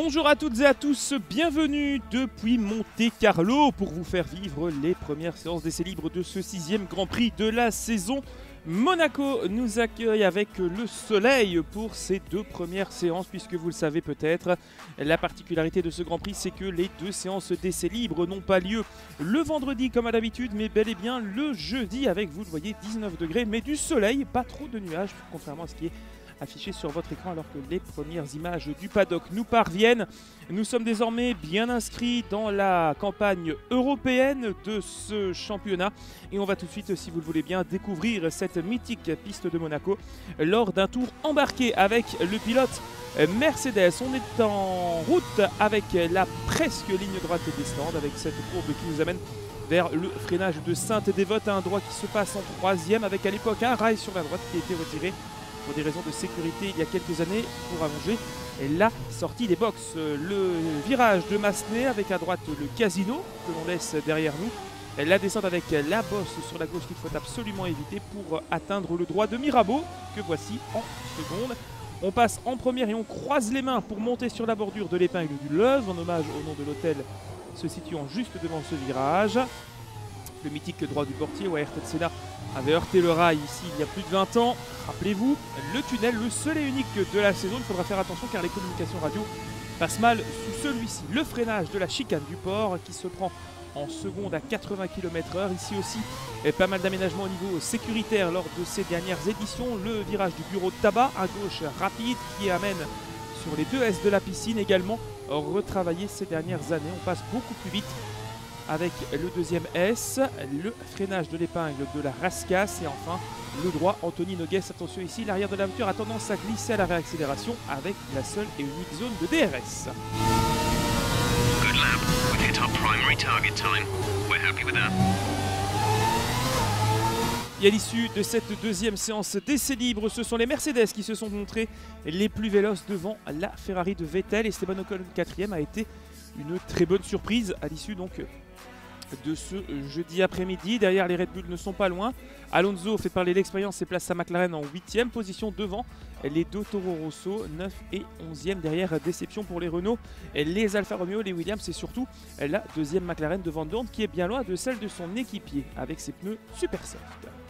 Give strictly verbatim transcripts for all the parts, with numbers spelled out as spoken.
Bonjour à toutes et à tous, bienvenue depuis Monte-Carlo pour vous faire vivre les premières séances d'essais libres de ce sixième Grand Prix de la saison. Monaco nous accueille avec le soleil pour ces deux premières séances, puisque vous le savez peut-être, la particularité de ce Grand Prix, c'est que les deux séances d'essais libres n'ont pas lieu le vendredi comme à l'habitude, mais bel et bien le jeudi avec, vous le voyez, dix-neuf degrés, mais du soleil, pas trop de nuages, contrairement à ce qui est affiché sur votre écran alors que les premières images du paddock nous parviennent. Nous sommes désormais bien inscrits dans la campagne européenne de ce championnat et on va tout de suite, si vous le voulez bien, découvrir cette mythique piste de Monaco lors d'un tour embarqué avec le pilote Mercedes. On est en route avec la presque ligne droite des stands, avec cette courbe qui nous amène vers le freinage de Sainte-Dévote, un droit qui se passe en troisième avec à l'époque un rail sur la droite qui a été retiré pour des raisons de sécurité il y a quelques années pour allonger la sortie des box. Le virage de Massenet avec à droite le casino que l'on laisse derrière nous. La descente avec la bosse sur la gauche qu'il faut absolument éviter pour atteindre le droit de Mirabeau que voici en seconde. On passe en première et on croise les mains pour monter sur la bordure de l'épingle du Leuve en hommage au nom de l'hôtel se situant juste devant ce virage. Le mythique droit du portier où Ayrton Senna avait heurté le rail ici il y a plus de vingt ans. Rappelez-vous, le tunnel, le seul et unique de la saison. Il faudra faire attention car les communications radio passent mal sous celui-ci. Le freinage de la chicane du port qui se prend en seconde à quatre-vingts kilomètres heure. Ici aussi, pas mal d'aménagements au niveau sécuritaire lors de ces dernières éditions. Le virage du bureau de tabac à gauche rapide qui amène sur les deux S de la piscine également retravaillé ces dernières années. On passe beaucoup plus vite avec le deuxième S, le freinage de l'épingle de la Rascasse et enfin le droit Anthony Nogues. Attention ici, l'arrière de la voiture a tendance à glisser à la réaccélération avec la seule et unique zone de D R S. Good lap. We've hit our primary target time. We're happy with that. Et à l'issue de cette deuxième séance d'essais libres, ce sont les Mercedes qui se sont montrés les plus véloces devant la Ferrari de Vettel. Et Esteban Ocon quatrième a été une très bonne surprise à l'issue donc de ce jeudi après-midi. Derrière, les Red Bull ne sont pas loin. Alonso fait parler l'expérience et place sa McLaren en huitième position devant les deux Toro Rosso, neuf et onzième. Derrière, déception pour les Renault, les Alfa Romeo, les Williams et surtout la deuxième McLaren de Van Dorn qui est bien loin de celle de son équipier avec ses pneus super soft.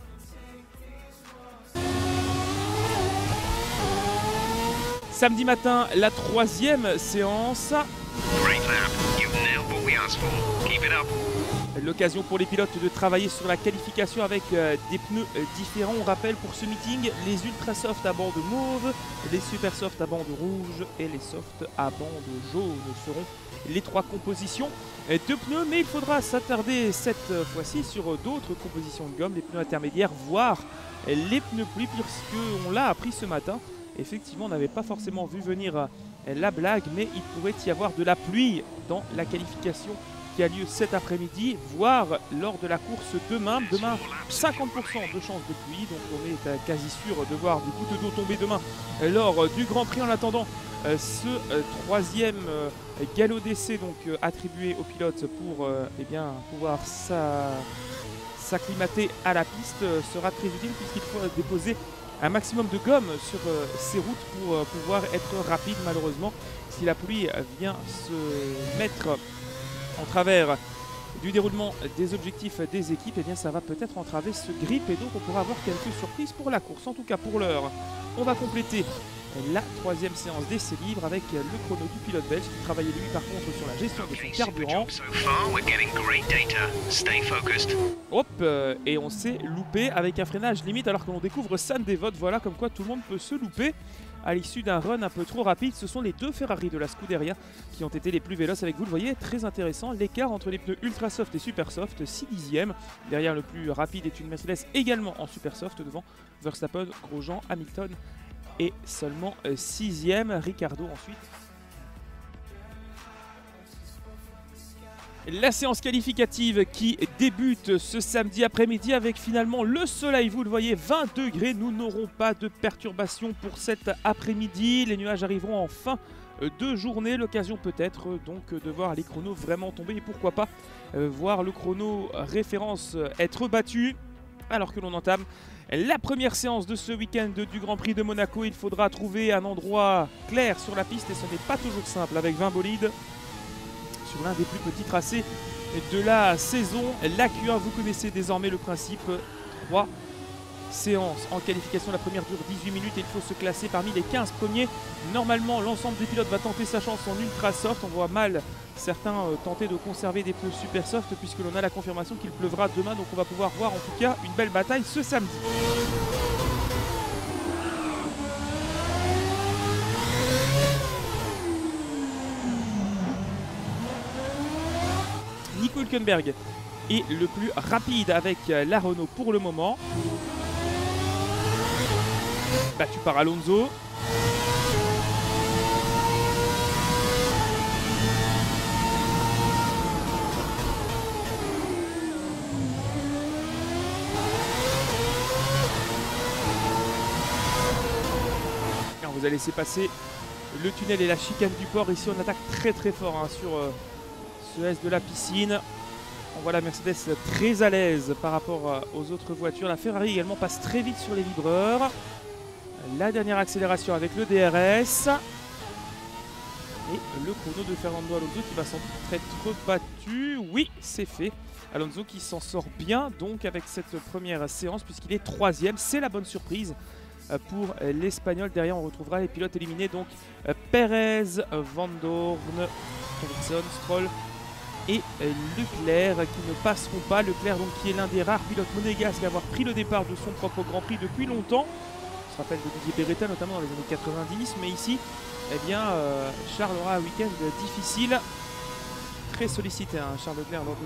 Samedi matin, la troisième séance. Great lap. You've nailed what we asked for. Keep it up. L'occasion pour les pilotes de travailler sur la qualification avec euh, des pneus euh, différents. On rappelle pour ce meeting les ultra soft à bande mauve, les super soft à bande rouge et les soft à bande jaune seront les trois compositions euh, de pneus. Mais il faudra s'attarder cette fois-ci sur euh, d'autres compositions de gomme, les pneus intermédiaires, voire euh, les pneus pluie, puisqu'on l'a appris ce matin. Effectivement, on n'avait pas forcément vu venir euh, la blague, mais il pourrait y avoir de la pluie dans la qualification qui a lieu cet après-midi, voire lors de la course demain. Demain, cinquante pour cent de chances de pluie, donc on est quasi sûr de voir des gouttes d'eau tomber demain lors du Grand Prix. En attendant, ce troisième galop d'essai donc attribué aux pilotes pour eh bien, pouvoir s'acclimater à la piste sera très utile puisqu'il faut déposer un maximum de gomme sur ces routes pour pouvoir être rapide. Malheureusement, si la pluie vient se mettre en travers du déroulement des objectifs des équipes, et eh bien ça va peut-être entraver ce grip et donc on pourra avoir quelques surprises pour la course. En tout cas pour l'heure, on va compléter la troisième séance d'essais libres avec le chrono du pilote belge qui travaillait lui par contre sur la gestion de son carburant. Hop, euh, et on s'est loupé avec un freinage limite alors que l'on découvre Sainte-Dévote. Voilà comme quoi tout le monde peut se louper à l'issue d'un run un peu trop rapide. Ce sont les deux Ferrari de la Scuderia qui ont été les plus véloces avec, vous le voyez, très intéressant l'écart entre les pneus ultra soft et super soft, six dixièmes. Derrière, le plus rapide est une Mercedes également en super soft devant Verstappen, Grosjean, Hamilton et seulement sixième Ricardo ensuite. La séance qualificative qui débute ce samedi après-midi avec finalement le soleil, vous le voyez, vingt degrés. Nous n'aurons pas de perturbations pour cet après-midi. Les nuages arriveront en fin de journée. L'occasion peut-être donc de voir les chronos vraiment tomber et pourquoi pas euh, voir le chrono référence être battu. Alors que l'on entame la première séance de ce week-end du Grand Prix de Monaco, il faudra trouver un endroit clair sur la piste et ce n'est pas toujours simple avec vingt bolides sur l'un des plus petits tracés de la saison. La Q un, vous connaissez désormais le principe, trois séances en qualification. La première dure dix-huit minutes et il faut se classer parmi les quinze premiers. Normalement, l'ensemble des pilotes va tenter sa chance en ultra soft. On voit mal certains euh, tenter de conserver des pneus super soft puisque l'on a la confirmation qu'il pleuvra demain. Donc on va pouvoir voir en tout cas une belle bataille ce samedi. Nico Hülkenberg est le plus rapide avec la Renault pour le moment. Battu par Alonso. Alors vous allez laisser passer le tunnel et la chicane du port. Ici on attaque très très fort hein, sur euh, ce S de la piscine. On voit la Mercedes très à l'aise par rapport aux autres voitures. La Ferrari également passe très vite sur les vibreurs. La dernière accélération avec le D R S. Et le chrono de Fernando Alonso qui va sans doute être battu. Oui, c'est fait. Alonso qui s'en sort bien donc avec cette première séance puisqu'il est troisième. C'est la bonne surprise pour l'Espagnol. Derrière, on retrouvera les pilotes éliminés. Donc Perez, Van Dorn, Ericsson, Stroll et Leclerc qui ne passeront pas. Leclerc donc qui est l'un des rares pilotes monégasques à avoir pris le départ de son propre Grand Prix depuis longtemps. On se rappelle de Didier Beretta notamment dans les années quatre-vingt-dix, mais ici eh bien, euh, Charles aura un week-end difficile, très sollicité hein, Charles Leclerc lors de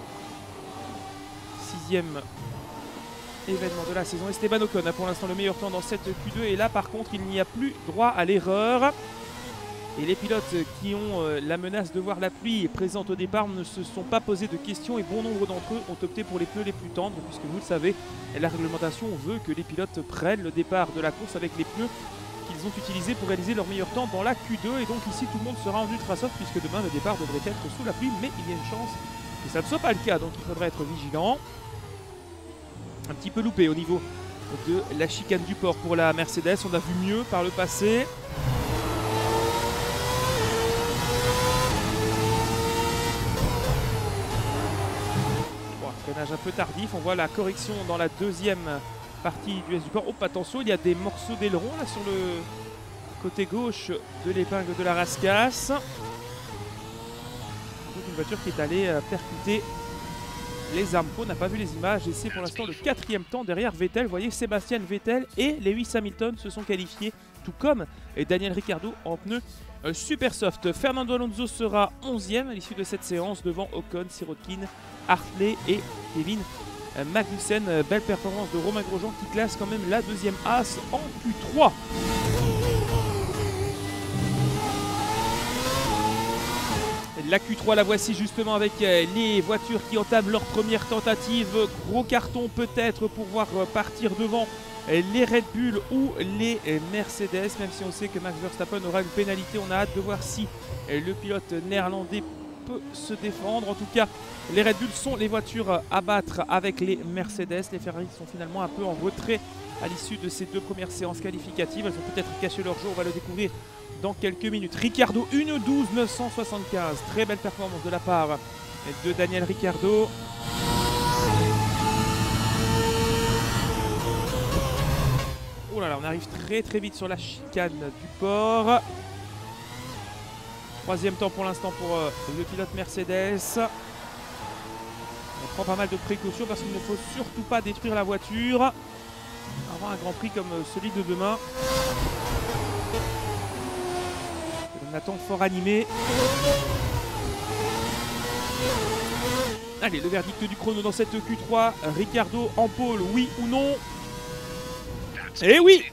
ce sixième événement de la saison. Esteban Ocon a pour l'instant le meilleur temps dans cette Q deux et là par contre il n'y a plus droit à l'erreur. Et les pilotes qui ont euh, la menace de voir la pluie présente au départ ne se sont pas posés de questions et bon nombre d'entre eux ont opté pour les pneus les plus tendres puisque vous le savez, la réglementation veut que les pilotes prennent le départ de la course avec les pneus qu'ils ont utilisés pour réaliser leur meilleur temps dans la Q deux et donc ici tout le monde sera en ultra soft puisque demain le départ devrait être sous la pluie, mais il y a une chance que ça ne soit pas le cas donc il faudra être vigilant. Un petit peu loupé au niveau de la chicane du port pour la Mercedes, on a vu mieux par le passé. Freinage un peu tardif, on voit la correction dans la deuxième partie du S du port. Oh attention, il y a des morceaux d'aileron là sur le côté gauche de l'épingle de la rascasse. Donc une voiture qui est allée percuter les Armco, on n'a pas vu les images et c'est pour l'instant le quatrième temps derrière Vettel. Vous voyez, Sébastien Vettel et Lewis Hamilton se sont qualifiés, tout comme Daniel Ricciardo en pneus euh, super soft. Fernando Alonso sera onzième à l'issue de cette séance devant Ocon, Sirotkin, Hartley et Kevin Magnussen. Belle performance de Romain Grosjean qui classe quand même la deuxième As en Q trois. La Q trois, la voici justement avec les voitures qui entament leur première tentative. Gros carton peut-être pour voir partir devant les Red Bull ou les Mercedes, même si on sait que Max Verstappen aura une pénalité. On a hâte de voir si le pilote néerlandais peut se défendre. En tout cas, les Red Bull sont les voitures à battre avec les Mercedes. Les Ferrari sont finalement un peu en retrait à l'issue de ces deux premières séances qualificatives. Elles ont peut-être caché leur jeu, on va le découvrir dans quelques minutes. Ricciardo, une douze neuf cent soixante-quinze. Très belle performance de la part de Daniel Ricciardo. Oh là là, on arrive très très vite sur la chicane du port. Troisième temps pour l'instant pour euh, le pilote Mercedes. On prend pas mal de précautions parce qu'il ne faut surtout pas détruire la voiture avant un Grand Prix comme celui de demain. On attend fort animé. Allez, le verdict du chrono dans cette Q trois. Ricciardo en pôle, oui ou non? Eh oui!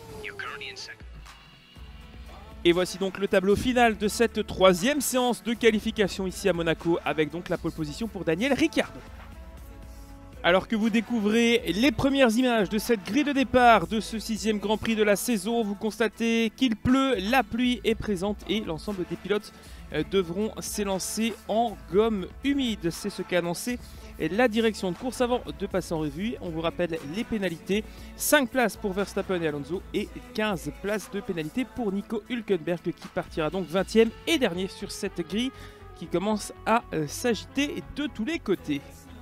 Et voici donc le tableau final de cette troisième séance de qualification ici à Monaco avec donc la pole position pour Daniel Ricciardo. Alors que vous découvrez les premières images de cette grille de départ de ce sixième Grand Prix de la saison, vous constatez qu'il pleut, la pluie est présente et l'ensemble des pilotes euh, devront s'élancer en gomme humide. C'est ce qu'a annoncé la direction de course. Avant de passer en revue, on vous rappelle les pénalités. cinq places pour Verstappen et Alonso et quinze places de pénalité pour Nico Hülkenberg qui partira donc vingtième et dernier sur cette grille qui commence à euh, s'agiter de tous les côtés.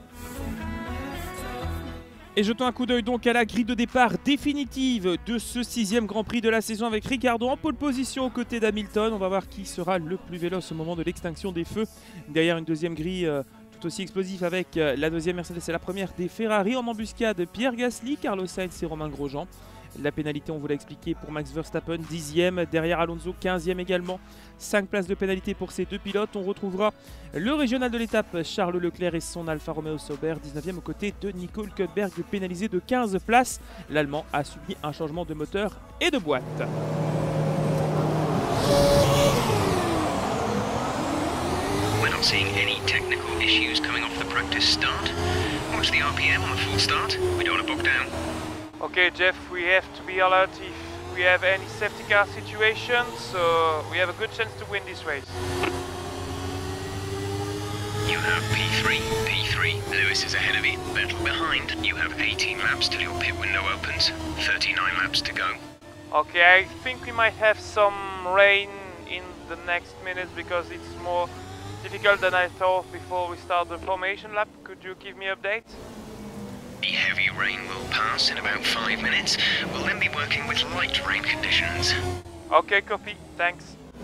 Et jetons un coup d'œil donc à la grille de départ définitive de ce sixième Grand Prix de la saison avec Ricciardo en pole position aux côtés d'Hamilton. On va voir qui sera le plus véloce au moment de l'extinction des feux. Derrière une deuxième grille euh, tout aussi explosive avec euh, la deuxième Mercedes et la première des Ferrari. En embuscade, Pierre Gasly, Carlos Sainz et Romain Grosjean. La pénalité, on vous l'a expliqué, pour Max Verstappen, dixième, derrière Alonso, quinzième également. cinq places de pénalité pour ces deux pilotes. On retrouvera le régional de l'étape, Charles Leclerc et son Alfa Romeo Sauber, dix-neuvième aux côtés de Nico Hülkenberg, pénalisé de quinze places. L'Allemand a subi un changement de moteur et de boîte. We're not seeing any technical issues coming off the practice start. Watch the R P M on the full start. We don't want to bog down. Okay, Jeff, we have to be alert if we have any safety car situation, so we have a good chance to win this race. You have P three, P three. Lewis is ahead of you. Vettel behind. You have eighteen laps till your pit window opens. thirty-nine laps to go. Okay, I think we might have some rain in the next minutes because it's more difficult than I thought before we start the formation lap. Could you give me an update? The heavy rain will pass in about five minutes. We'll then be working with light rain conditions. Okay, copy. Thanks.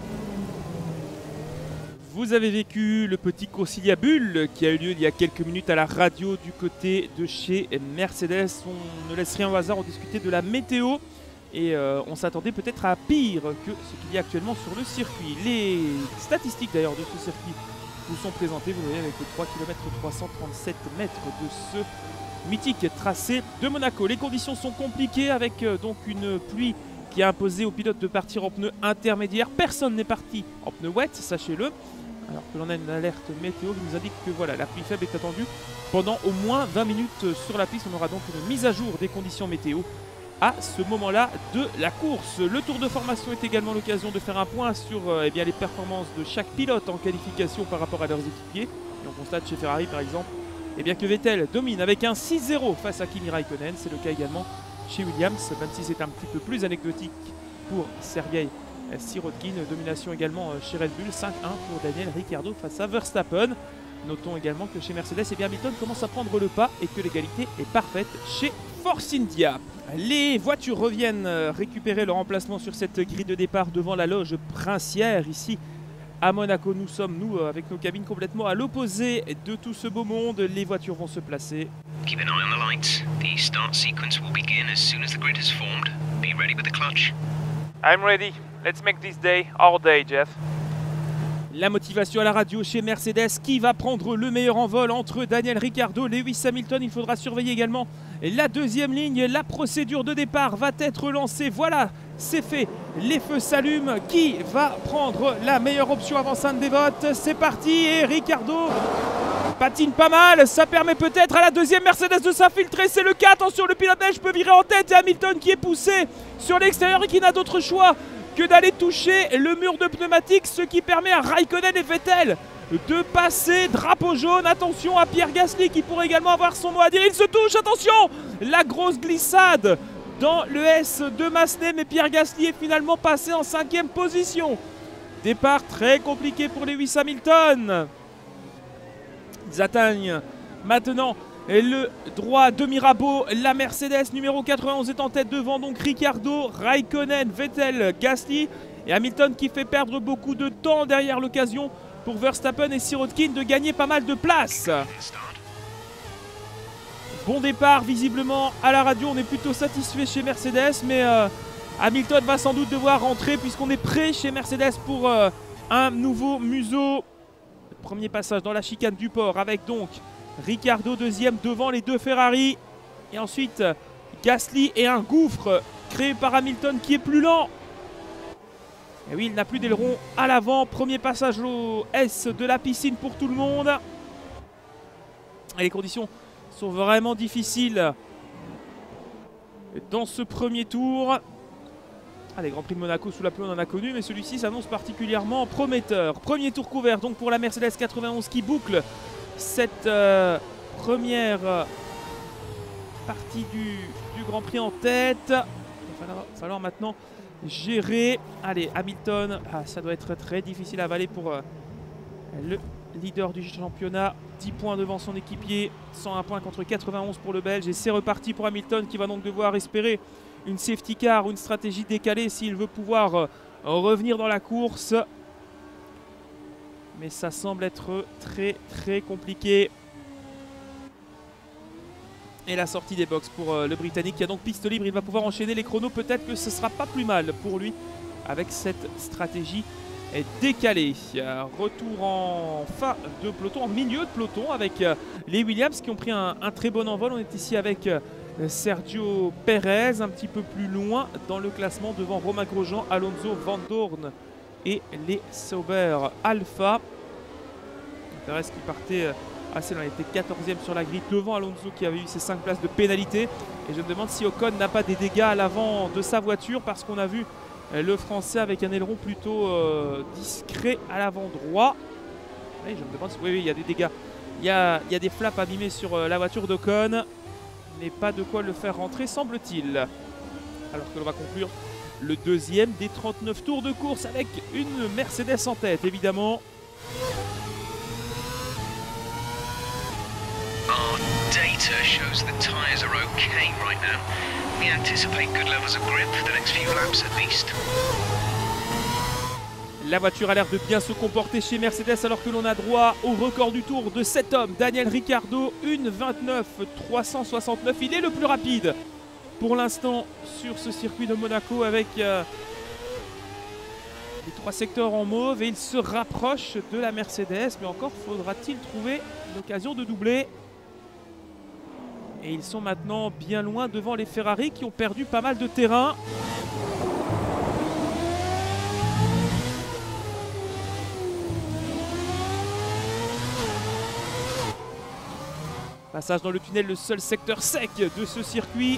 Vous avez vécu le petit conciliabule qui a eu lieu il y a quelques minutes à la radio du côté de chez Mercedes. On ne laisse rien au hasard, on discutait de la météo et euh, on s'attendait peut-être à pire que ce qu'il y a actuellement sur le circuit. Les statistiques d'ailleurs de ce circuit vous sont présentées, vous voyez, avec les trois kilomètres trois cent trente-sept mètres de ce mythique tracé de Monaco. Les conditions sont compliquées avec euh, donc une pluie qui a imposé aux pilotes de partir en pneus intermédiaires. Personne n'est parti en pneus wet, sachez-le. Alors que l'on a une alerte météo qui nous indique que voilà, la pluie faible est attendue pendant au moins vingt minutes sur la piste. On aura donc une mise à jour des conditions météo à ce moment-là de la course. Le tour de formation est également l'occasion de faire un point sur euh, eh bien, les performances de chaque pilote en qualification par rapport à leurs équipiers. Et on constate chez Ferrari par exemple eh bien, que Vettel domine avec un six zéro face à Kimi Raikkonen. C'est le cas également chez Williams, même si c'est un petit peu plus anecdotique pour Sergei Sirotkin. Domination également chez Red Bull, cinq un pour Daniel Ricciardo face à Verstappen. Notons également que chez Mercedes, eh bien, Hamilton commence à prendre le pas et que l'égalité est parfaite chez Force India. Les voitures reviennent récupérer leur emplacement sur cette grille de départ devant la loge princière ici à Monaco. Nous sommes, nous, avec nos cabines complètement à l'opposé de tout ce beau monde. Les voitures vont se placer. Keep an eye on the lights. The start sequence will begin as soon as the grid has formed. Be ready with the clutch. I'm ready. Let's make this day our day, Jeff. La motivation à la radio chez Mercedes. Qui va prendre le meilleur envol entre Daniel Ricciardo, Lewis Hamilton? Il faudra surveiller également la deuxième ligne. La procédure de départ va être lancée. Voilà, c'est fait. Les feux s'allument. Qui va prendre la meilleure option avant-scène des votes? C'est parti. Et Ricciardo patine pas mal. Ça permet peut-être à la deuxième Mercedes de s'infiltrer. C'est le cas. Attention, le pilote belge peut virer en tête. Et Hamilton qui est poussé sur l'extérieur et qui n'a d'autre choix que d'aller toucher le mur de pneumatique, ce qui permet à Raikkonen et Vettel de passer. Drapeau jaune, attention à Pierre Gasly qui pourrait également avoir son mot à dire. Il se touche, attention, la grosse glissade dans le S de Massenet, mais Pierre Gasly est finalement passé en cinquième position. Départ très compliqué pour Lewis Hamilton. Ils atteignent maintenant le droit de Mirabeau. La Mercedes numéro quatre-vingt-onze est en tête devant donc Ricciardo, Raikkonen, Vettel, Gasly et Hamilton qui fait perdre beaucoup de temps derrière l'occasion pour Verstappen et Sirotkin de gagner pas mal de place. Bon départ visiblement à la radio, on est plutôt satisfait chez Mercedes, mais euh, Hamilton va sans doute devoir rentrer puisqu'on est prêt chez Mercedes pour euh, un nouveau museau. Premier passage dans la chicane du port avec donc Ricciardo deuxième devant les deux Ferrari. Et ensuite Gasly et un gouffre créé par Hamilton qui est plus lent. Et oui, il n'a plus d'aileron à l'avant. Premier passage au S de la piscine pour tout le monde. Et les conditions sont vraiment difficiles dans ce premier tour. Allez, Grand Prix de Monaco sous la pluie, on en a connu, mais celui-ci s'annonce particulièrement prometteur. Premier tour couvert donc pour la Mercedes quatre-vingt-onze qui boucle cette euh, première euh, partie du, du Grand Prix en tête. Il va falloir, falloir maintenant gérer. Allez, Hamilton, ah, ça doit être très difficile à avaler pour euh, le leader du championnat. dix points devant son équipier, cent un points contre quatre-vingt-onze pour le Belge. Et c'est reparti pour Hamilton qui va donc devoir espérer une safety car ou une stratégie décalée s'il veut pouvoir euh, revenir dans la course. Mais ça semble être très très compliqué. Et la sortie des box pour euh, le Britannique qui a donc piste libre. Il va pouvoir enchaîner les chronos. Peut-être que ce ne sera pas plus mal pour lui avec cette stratégie décalée. Euh, retour en fin de peloton, en milieu de peloton avec euh, les Williams qui ont pris un, un très bon envol. On est ici avec euh, Sergio Perez un petit peu plus loin dans le classement devant Romain Grosjean, Alonso, Van Dorn et les Sauber Alpha. Perez qui partait euh, assez loin, il était quatorzième sur la grille devant Alonso qui avait eu ses cinq places de pénalité. Et je me demande si Ocon n'a pas des dégâts à l'avant de sa voiture parce qu'on a vu euh, le Français avec un aileron plutôt euh, discret à l'avant droit. Et je me demande si oui, oui, il y a des dégâts. Il y a, il y a des flaps abîmés sur euh, la voiture d'Ocon. Mais pas de quoi le faire rentrer, semble-t-il. Alors que l'on va conclure le deuxième des trente-neuf tours de course avec une Mercedes en tête, évidemment. Our data shows the tyres are okay right now. We anticipate good levels of grip for the next few laps at least. La voiture a l'air de bien se comporter chez Mercedes alors que l'on a droit au record du tour de cet homme, Daniel Ricciardo, une vingt-neuf trois cent soixante-neuf. Il est le plus rapide pour l'instant sur ce circuit de Monaco avec euh, les trois secteurs en mauve et il se rapproche de la Mercedes. Mais encore faudra-t-il trouver l'occasion de doubler. Et ils sont maintenant bien loin devant les Ferrari qui ont perdu pas mal de terrain. Passage dans le tunnel, le seul secteur sec de ce circuit.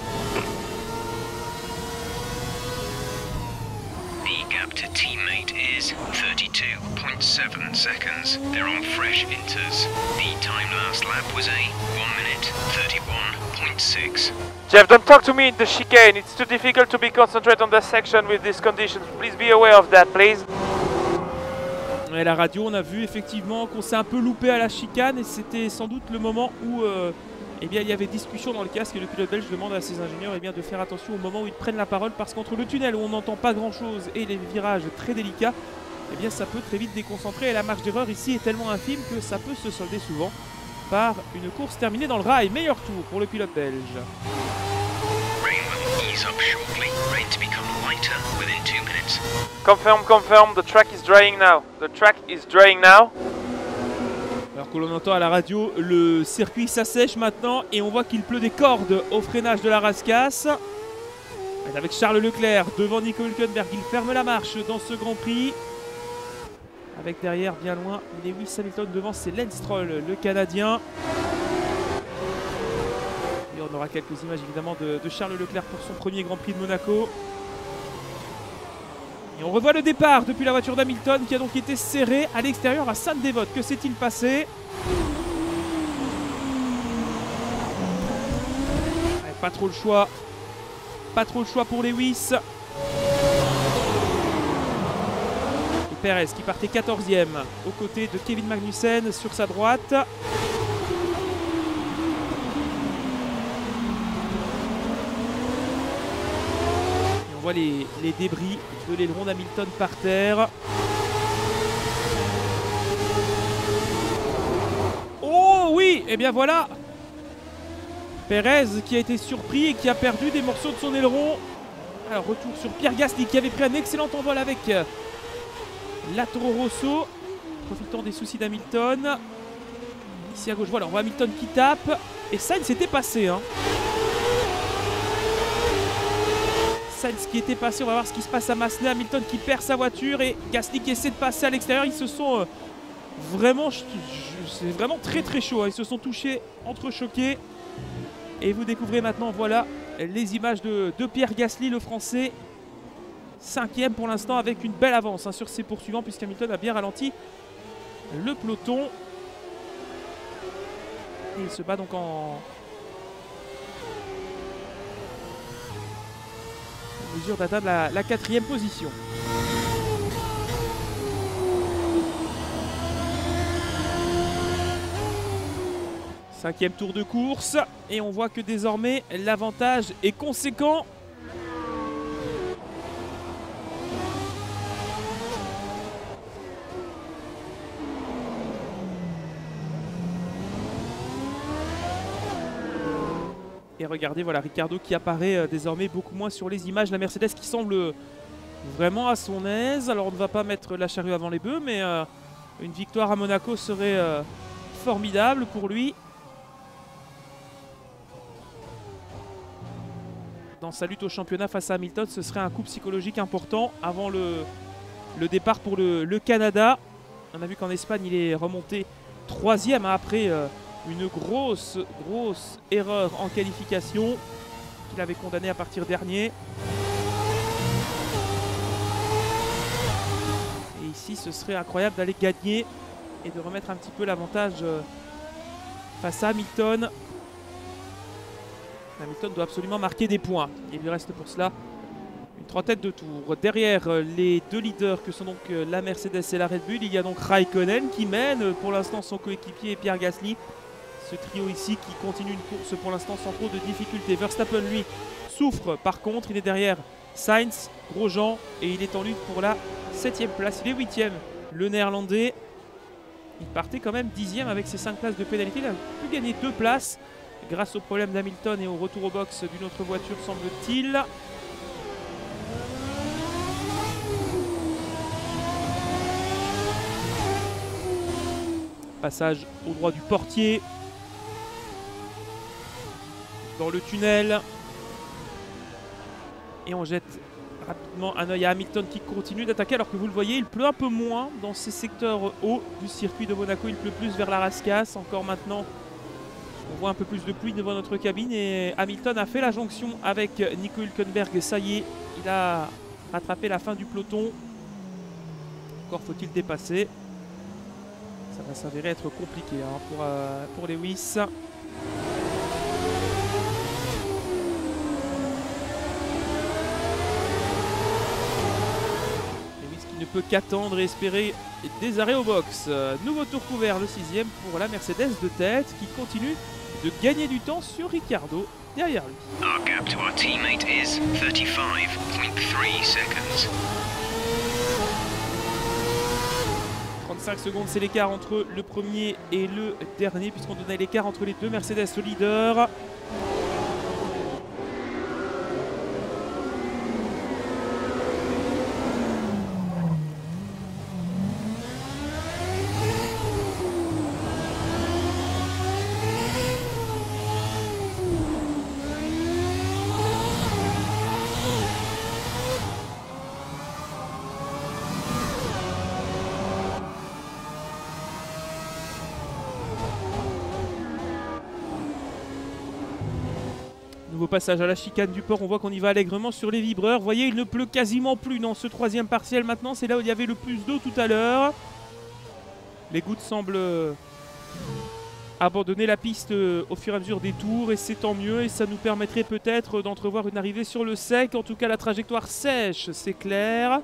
The gap to teammate is thirty-two point seven seconds. They're on fresh inters. The time last lap was a one minute thirty-one point six. Jeff, don't talk to me in the chicane. It's too difficult to be concentrated on that section with these conditions. Please be aware of that, please. Et la radio, on a vu effectivement qu'on s'est un peu loupé à la chicane et c'était sans doute le moment où euh, eh bien, il y avait discussion dans le casque et le pilote belge demande à ses ingénieurs eh bien, de faire attention au moment où ils prennent la parole parce qu'entre le tunnel où on n'entend pas grand chose et les virages très délicats, eh bien, ça peut très vite déconcentrer et la marge d'erreur ici est tellement infime que ça peut se solder souvent par une course terminée dans le rail. Meilleur tour pour le pilote belge. Rain will ease up shortly. Rain to become lighter within two minutes. Confirm, confirm, the track is drying now. The track is drying now. Alors que l'on entend à la radio, le circuit s'assèche maintenant et on voit qu'il pleut des cordes au freinage de la rascasse. Avec Charles Leclerc devant Nico Hülkenberg, il ferme la marche dans ce Grand Prix. Avec derrière, bien loin, Lewis Hamilton devant, c'est Lance Stroll, le Canadien. Et on aura quelques images évidemment de, de Charles Leclerc pour son premier Grand Prix de Monaco. Et on revoit le départ depuis la voiture d'Hamilton qui a donc été serrée à l'extérieur à Sainte-Dévote. Que s'est-il passé? Ouais, pas trop le choix. Pas trop le choix pour Lewis. Et Perez qui partait quatorzième aux côtés de Kevin Magnussen sur sa droite. On voit les, les débris de l'aileron d'Hamilton par terre. Oh oui, et bien voilà Perez qui a été surpris et qui a perdu des morceaux de son aileron. Alors retour sur Pierre Gasly qui avait pris un excellent envol avec la Toro Rosso, profitant des soucis d'Hamilton. Ici à gauche, voilà, on voit Hamilton qui tape. Et Sainz s'était passé, hein. Sainz qui était passé, on va voir ce qui se passe à Massenet. Hamilton qui perd sa voiture et Gasly qui essaie de passer à l'extérieur. Ils se sont euh, vraiment, c'est vraiment très très chaud, hein. Ils se sont touchés, entrechoqués. Et vous découvrez maintenant, voilà, les images de, de Pierre Gasly, le Français. cinquième pour l'instant avec une belle avance hein, sur ses poursuivants puisqu'Hamilton a bien ralenti le peloton. Et il se bat donc en mesure d'atteindre la, la quatrième position. Cinquième tour de course et on voit que désormais l'avantage est conséquent. Et regardez, voilà Ricciardo qui apparaît euh, désormais beaucoup moins sur les images. La Mercedes qui semble vraiment à son aise. Alors on ne va pas mettre la charrue avant les bœufs, mais euh, une victoire à Monaco serait euh, formidable pour lui. Dans sa lutte au championnat face à Hamilton, ce serait un coup psychologique important avant le, le départ pour le, le Canada. On a vu qu'en Espagne, il est remonté troisième après euh, une grosse, grosse erreur en qualification qu'il avait condamné à partir dernier. Et ici, ce serait incroyable d'aller gagner et de remettre un petit peu l'avantage euh, face à Hamilton. Hamilton doit absolument marquer des points. Il lui reste pour cela une trentaine de tours. Derrière les deux leaders que sont donc la Mercedes et la Red Bull, il y a donc Raikkonen qui mène pour l'instant son coéquipier Pierre Gasly. Ce trio ici qui continue une course pour l'instant sans trop de difficultés. Verstappen lui souffre par contre, il est derrière Sainz, Grosjean et il est en lutte pour la septième place. Il est huitième, le néerlandais. Il partait quand même dixième avec ses cinq places de pénalité. Il a pu gagner deux places grâce au problème d'Hamilton et au retour au box d'une autre voiture, semble-t-il. Passage au droit du portier. Dans le tunnel. Et on jette rapidement un œil à Hamilton qui continue d'attaquer alors que vous le voyez, il pleut un peu moins dans ces secteurs hauts du circuit de Monaco. Il pleut plus vers la Rascasse. Encore maintenant, on voit un peu plus de pluie devant notre cabine et Hamilton a fait la jonction avec Nico Hülkenberg. Ça y est, il a rattrapé la fin du peloton. Encore faut-il dépasser. Ça va s'avérer être compliqué hein, pour, euh, pour Lewis. Lewis qui ne peut qu'attendre et espérer des arrêts au box. Euh, nouveau tour couvert, le sixième pour la Mercedes de tête qui continue de gagner du temps sur Ricciardo derrière lui. Our gap to our teammate is thirty-five point three seconds. trente-cinq secondes, c'est l'écart entre le premier et le dernier, puisqu'on donnait l'écart entre les deux Mercedes au leader. Nouveau passage à la chicane du port, on voit qu'on y va allègrement sur les vibreurs. Vous voyez, il ne pleut quasiment plus dans ce troisième partiel maintenant. C'est là où il y avait le plus d'eau tout à l'heure. Les gouttes semblent abandonner la piste au fur et à mesure des tours et c'est tant mieux. Et ça nous permettrait peut-être d'entrevoir une arrivée sur le sec. En tout cas, la trajectoire sèche, c'est clair.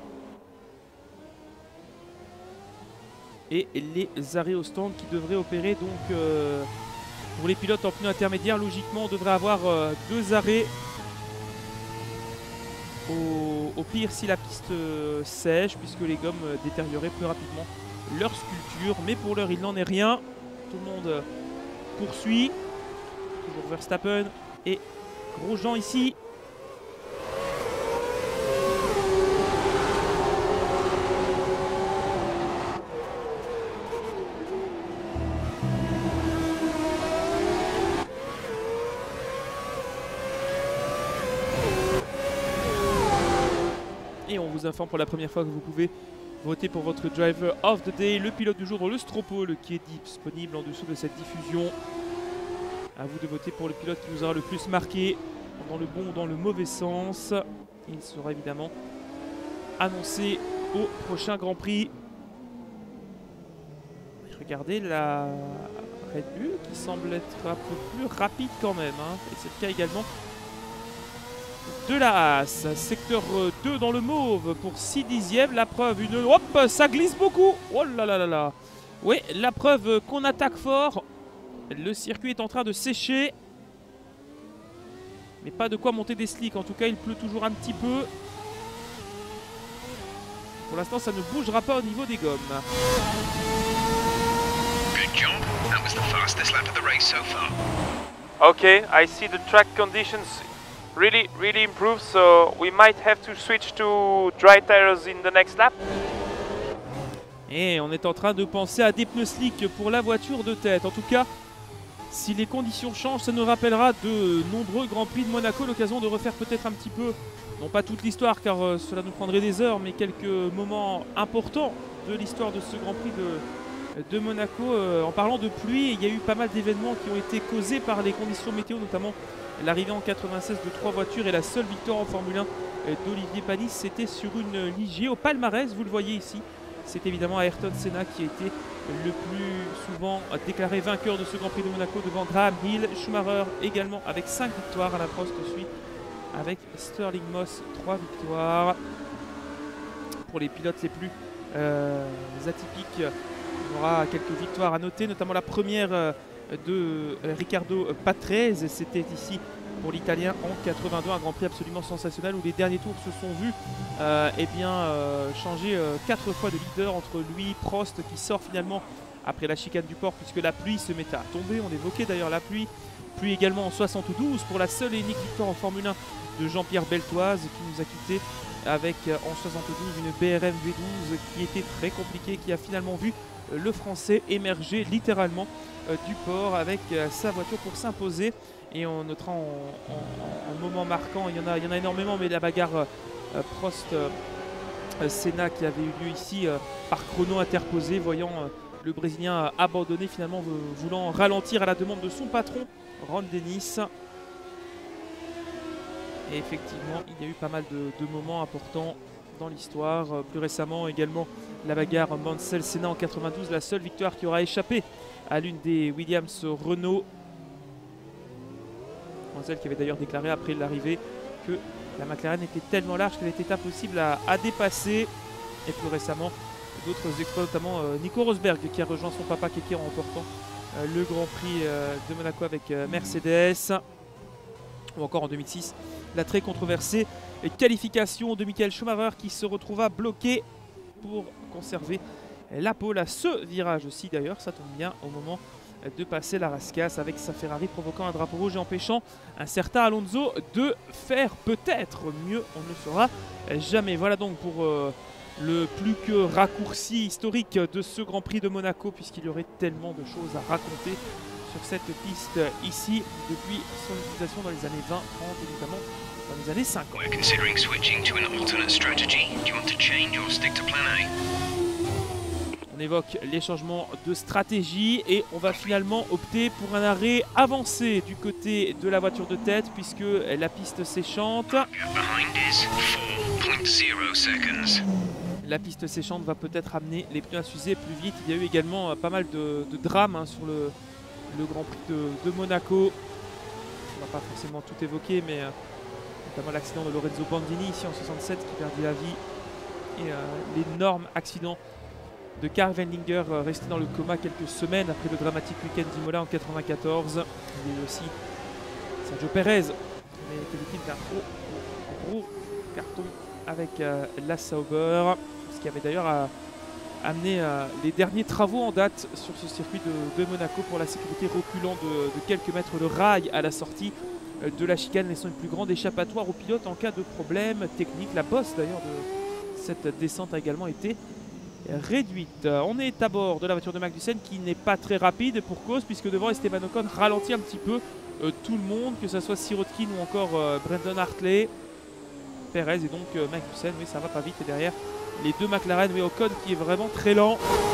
Et les arrêts au stand qui devraient opérer donc... Euh Pour les pilotes en pneus intermédiaires, logiquement, on devrait avoir euh, deux arrêts. Au, au pire, si la piste euh, sèche, puisque les gommes euh, détérioraient plus rapidement leur sculpture. Mais pour l'heure, il n'en est rien. Tout le monde euh, poursuit. Toujours Verstappen et Grosjean ici. Et on vous informe pour la première fois que vous pouvez voter pour votre Driver of the Day, le pilote du jour, le Stropole, qui est disponible en dessous de cette diffusion. À vous de voter pour le pilote qui vous aura le plus marqué, dans le bon ou dans le mauvais sens. Il sera évidemment annoncé au prochain Grand Prix. Regardez la Red Bull qui semble être un peu plus rapide quand même, hein. Et c'est le cas également de la Haas. Secteur deux dans le mauve pour six dixièmes. La preuve, une... Hop, ça glisse beaucoup. Oh là là là là. Oui, la preuve qu'on attaque fort. Le circuit est en train de sécher. Mais pas de quoi monter des slicks. En tout cas, il pleut toujours un petit peu. Pour l'instant, ça ne bougera pas au niveau des gommes. Good job. That was the fastest lap of the race so far. Okay, I see the track conditions really, really improved, so we might have to switch to dry tires in the next lap. Et on est en train de penser à des pneus slick pour la voiture de tête. En tout cas, si les conditions changent, ça nous rappellera de nombreux Grands Prix de Monaco. L'occasion de refaire peut-être un petit peu, non pas toute l'histoire car euh, cela nous prendrait des heures, mais quelques moments importants de l'histoire de ce Grand Prix de, de Monaco. Euh, en parlant de pluie, il y a eu pas mal d'événements qui ont été causés par les conditions météo, notamment l'arrivée en quatre-vingt-seize de trois voitures et la seule victoire en Formule un d'Olivier Panis, c'était sur une Ligier. Au palmarès, vous le voyez ici, c'est évidemment Ayrton Senna qui a été le plus souvent déclaré vainqueur de ce Grand Prix de Monaco devant Graham Hill. Schumacher également avec cinq victoires. Alain Prost suit avec Sterling Moss trois victoires. Pour les pilotes les plus euh, atypiques, on aura quelques victoires à noter, notamment la première euh, de euh, Riccardo Patrese. C'était ici pour l'Italien en quatre-vingt-deux, un Grand Prix absolument sensationnel où les derniers tours se sont vus euh, eh bien, euh, changer euh, quatre fois de leader entre lui, Prost qui sort finalement après la chicane du port puisque la pluie se mettait à tomber. On évoquait d'ailleurs la pluie. Pluie également en soixante-douze pour la seule et unique victoire en Formule un de Jean-Pierre Beltoise qui nous a quitté avec euh, en soixante-douze une B R M V douze qui était très compliquée, qui a finalement vu euh, le Français émerger littéralement euh, du port avec euh, sa voiture pour s'imposer. Et on notera en, en, en moment marquant, il y, en a, il y en a énormément, mais la bagarre euh, Prost-Senna euh, qui avait eu lieu ici euh, par chrono interposé, voyant euh, le Brésilien abandonner, finalement voulant ralentir à la demande de son patron, Ron Dennis. Et effectivement, il y a eu pas mal de, de moments importants dans l'histoire. Euh, plus récemment également, la bagarre Mansell-Senna en quatre-vingt-douze, la seule victoire qui aura échappé à l'une des Williams-Renault. Mansell qui avait d'ailleurs déclaré après l'arrivée que la McLaren était tellement large qu'elle était impossible à, à dépasser. Et plus récemment, d'autres exploits, notamment euh, Nico Rosberg qui a rejoint son papa Keke en remportant euh, le Grand Prix euh, de Monaco avec euh, Mercedes. Ou encore en deux mille six, la très controversée qualification de Michael Schumacher qui se retrouva bloqué pour conserver la pole à ce virage aussi d'ailleurs, ça tombe bien au moment de passer la rascasse avec sa Ferrari, provoquant un drapeau rouge et empêchant un certain Alonso de faire peut-être mieux, on ne le saura jamais. Voilà donc pour euh, le plus que raccourci historique de ce Grand Prix de Monaco, puisqu'il y aurait tellement de choses à raconter sur cette piste ici depuis son utilisation dans les années vingt, trente et notamment dans les années cinquante. We're considering switching to an alternate strategy. Do you want to change or stick to plan A? On évoque les changements de stratégie et on va finalement opter pour un arrêt avancé du côté de la voiture de tête puisque la piste séchante. La piste séchante va peut-être amener les pneus à s'user plus vite. Il y a eu également pas mal de, de drames hein, sur le, le Grand Prix de, de Monaco. On ne va pas forcément tout évoquer, mais euh, notamment l'accident de Lorenzo Bandini ici en soixante-sept qui perdit la vie et euh, l'énorme accident de Karl Wendlinger euh, resté dans le coma quelques semaines après le dramatique week-end d'Imola en quatre-vingt-quatorze. Il y a eu aussi Sergio Perez, mais était victime d'un gros, gros carton avec euh, la Sauber, ce qui avait d'ailleurs euh, amené euh, les derniers travaux en date sur ce circuit de, de Monaco pour la sécurité, reculant de, de quelques mètres le rail à la sortie euh, de la chicane, laissant une plus grande échappatoire aux pilotes en cas de problème technique. La bosse d'ailleurs de cette descente a également été réduite. On est à bord de la voiture de Magnussen qui n'est pas très rapide pour cause puisque devant Esteban Ocon ralentit un petit peu euh, tout le monde, que ce soit Sirotkin ou encore euh, Brendan Hartley. Perez et donc euh, Magnussen, mais ça va pas vite. Et derrière les deux McLaren, mais Ocon qui est vraiment très lent.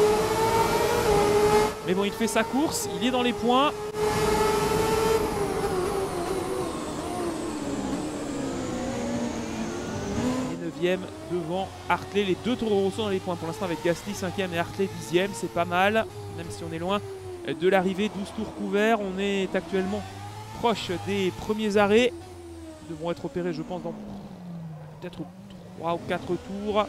Mais bon, il fait sa course, il est dans les points. neuvième devant Hartley. Les deux Toro Rosso dans les points pour l'instant avec Gasly cinquième et Hartley dixième. C'est pas mal, même si on est loin de l'arrivée. douze tours couverts. On est actuellement proche des premiers arrêts. Ils devront être opérés, je pense, dans peut-être trois ou quatre tours.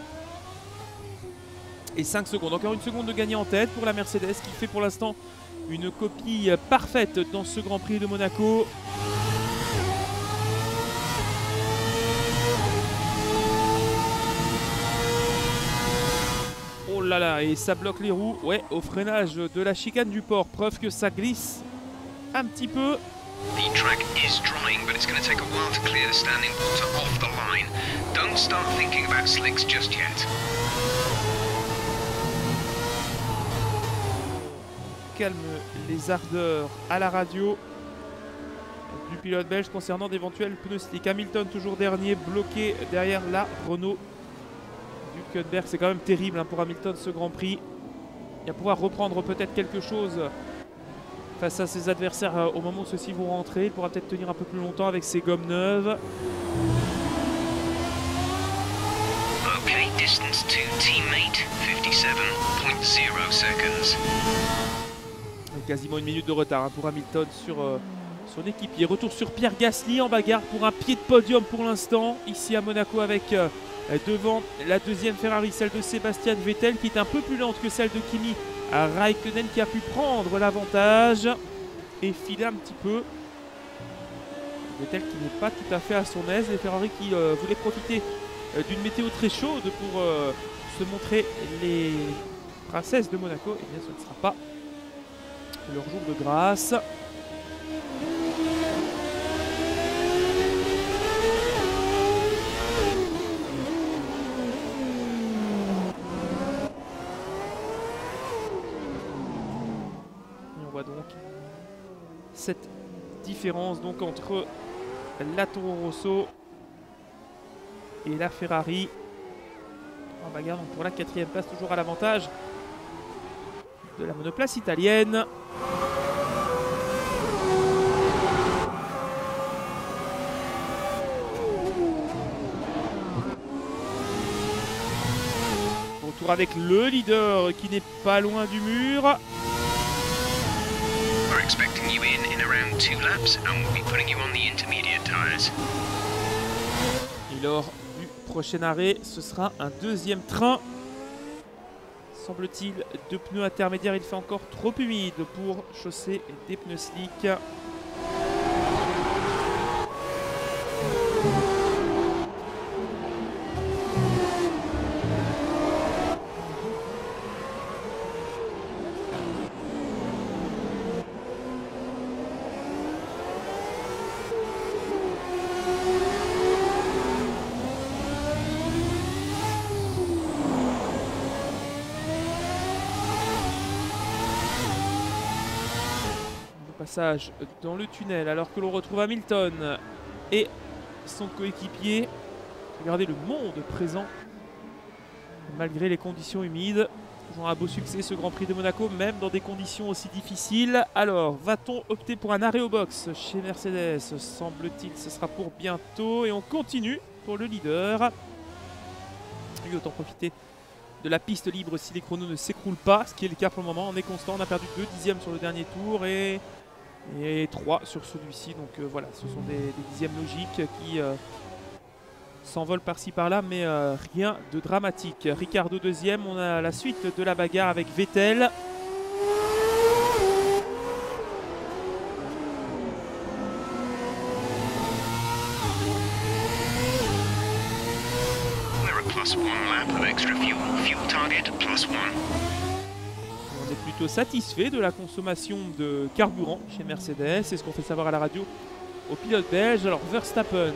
Et cinq secondes. Encore une seconde de gagner en tête pour la Mercedes qui fait pour l'instant une copie parfaite dans ce Grand Prix de Monaco. Oh là là, et ça bloque les roues. Ouais, au freinage de la chicane du port. Preuve que ça glisse un petit peu. The track is drying, but it's going to take a while to clear the standing water off the line. Don't start thinking about slicks just yet. Calme les ardeurs à la radio du pilote belge concernant d'éventuels pneus slick. Hamilton toujours dernier, bloqué derrière la Renault du Hülkenberg. C'est quand même terrible hein, pour Hamilton ce Grand Prix. Il va pouvoir reprendre peut-être quelque chose face à ses adversaires euh, au moment où ceux-ci vont rentrer. Il pourra peut-être tenir un peu plus longtemps avec ses gommes neuves. Okay, distance to teammate, fifty-seven point zero seconds. Quasiment une minute de retard hein, pour Hamilton sur euh, son équipier. Retour sur Pierre Gasly en bagarre pour un pied de podium pour l'instant. Ici à Monaco avec euh, devant la deuxième Ferrari, celle de Sébastien Vettel qui est un peu plus lente que celle de Kimi Raikkonen qui a pu prendre l'avantage et filer un petit peu. Vettel qui n'est pas tout à fait à son aise. Les Ferrari qui euh, voulaient profiter euh, d'une météo très chaude pour euh, se montrer les princesses de Monaco. Et bien ce ne sera pas leur jour de grâce. Et on voit donc cette différence donc entre la Toro Rosso et la Ferrari. En bagarre donc pour la quatrième place, toujours à l'avantage de la monoplace italienne. Retour avec le leader qui n'est pas loin du mur. We're expecting you in in around two laps and we'll be putting you on the intermediate tires. Et lors du prochain arrêt, ce sera un deuxième train. Semble-t-il, de pneus intermédiaires, il fait encore trop humide pour chausser des pneus slick. Passage dans le tunnel alors que l'on retrouve Hamilton et son coéquipier. Regardez le monde présent malgré les conditions humides. Toujours un beau succès ce Grand Prix de Monaco, même dans des conditions aussi difficiles. Alors, va-t-on opter pour un arrêt au box chez Mercedes? Semble-t-il, ce sera pour bientôt. Et on continue pour le leader. Il autant profiter de la piste libre si les chronos ne s'écroulent pas, ce qui est le cas pour le moment. On est constant, on a perdu deux dixièmes sur le dernier tour et, et trois sur celui-ci. Donc euh, voilà, ce sont des, des dixièmes logiques qui euh, s'envolent par-ci par-là, mais euh, rien de dramatique. Ricciardo deuxième, on a la suite de la bagarre avec Vettel. On est plutôt satisfait de la consommation de carburant chez Mercedes, c'est ce qu'on fait savoir à la radio au pilote belge. Alors Verstappen,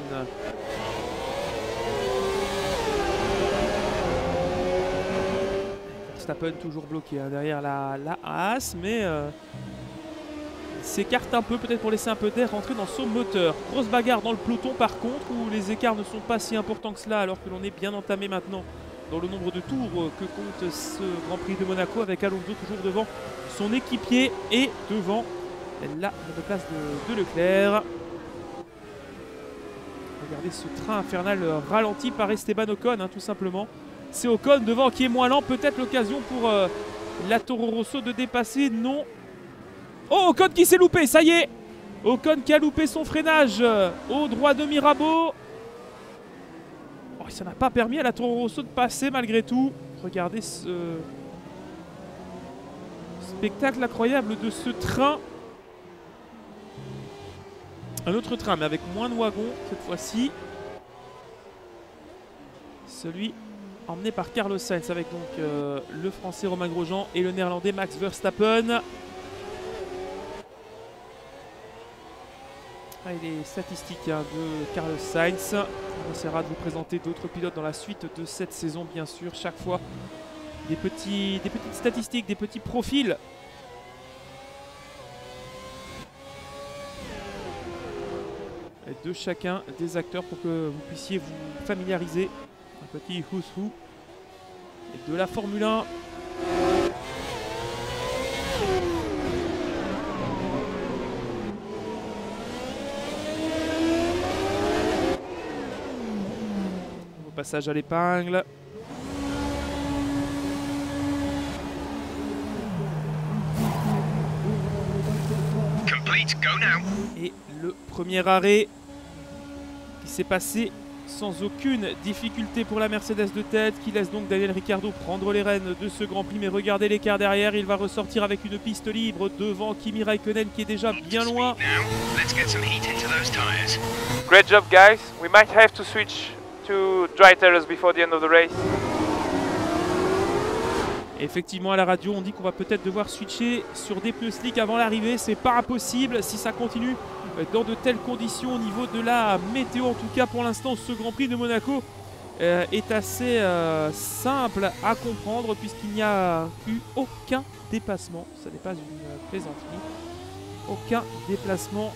Verstappen toujours bloqué hein, derrière la, la Haas, mais euh, il s'écarte un peu, peut-être pour laisser un peu d'air rentrer dans son moteur. Grosse bagarre dans le peloton par contre, où les écarts ne sont pas si importants que cela, alors que l'on est bien entamé maintenant dans le nombre de tours que compte ce Grand Prix de Monaco, avec Alonso toujours devant son équipier et devant la monoplace de, de Leclerc. Regardez ce train infernal ralenti par Esteban Ocon, hein, tout simplement. C'est Ocon devant qui est moins lent. Peut-être l'occasion pour euh, la Toro Rosso de dépasser. Non. Oh, Ocon qui s'est loupé, ça y est. Ocon qui a loupé son freinage euh, au droit de Mirabeau. Oh, ça n'a pas permis à la Toro Rosso de passer malgré tout. Regardez ce spectacle incroyable de ce train. Un autre train, mais avec moins de wagons cette fois-ci. Celui emmené par Carlos Sainz avec donc euh, le français Romain Grosjean et le néerlandais Max Verstappen. Ah, et les statistiques hein, de Carlos Sainz. On essaiera de vous présenter d'autres pilotes dans la suite de cette saison, bien sûr. Chaque fois, des, petits, des petites statistiques, des petits profils. De chacun des acteurs pour que vous puissiez vous familiariser. Un petit who's who de la Formule un. Au passage à l'épingle. Complete, go now. Et le premier arrêt qui s'est passé sans aucune difficulté pour la Mercedes de tête, qui laisse donc Daniel Ricciardo prendre les rênes de ce Grand Prix. Mais regardez l'écart derrière, il va ressortir avec une piste libre devant Kimi Raikkonen qui est déjà bien loin. Great job, guys. We might have to switch to dry tires before the end of the race. Effectivement, à la radio, on dit qu'on va peut-être devoir switcher sur des pneus slick avant l'arrivée. C'est pas impossible si ça continue dans de telles conditions au niveau de la météo. En tout cas, pour l'instant, ce Grand Prix de Monaco euh, est assez euh, simple à comprendre puisqu'il n'y a eu aucun déplacement. Ce n'est pas une plaisanterie. Aucun déplacement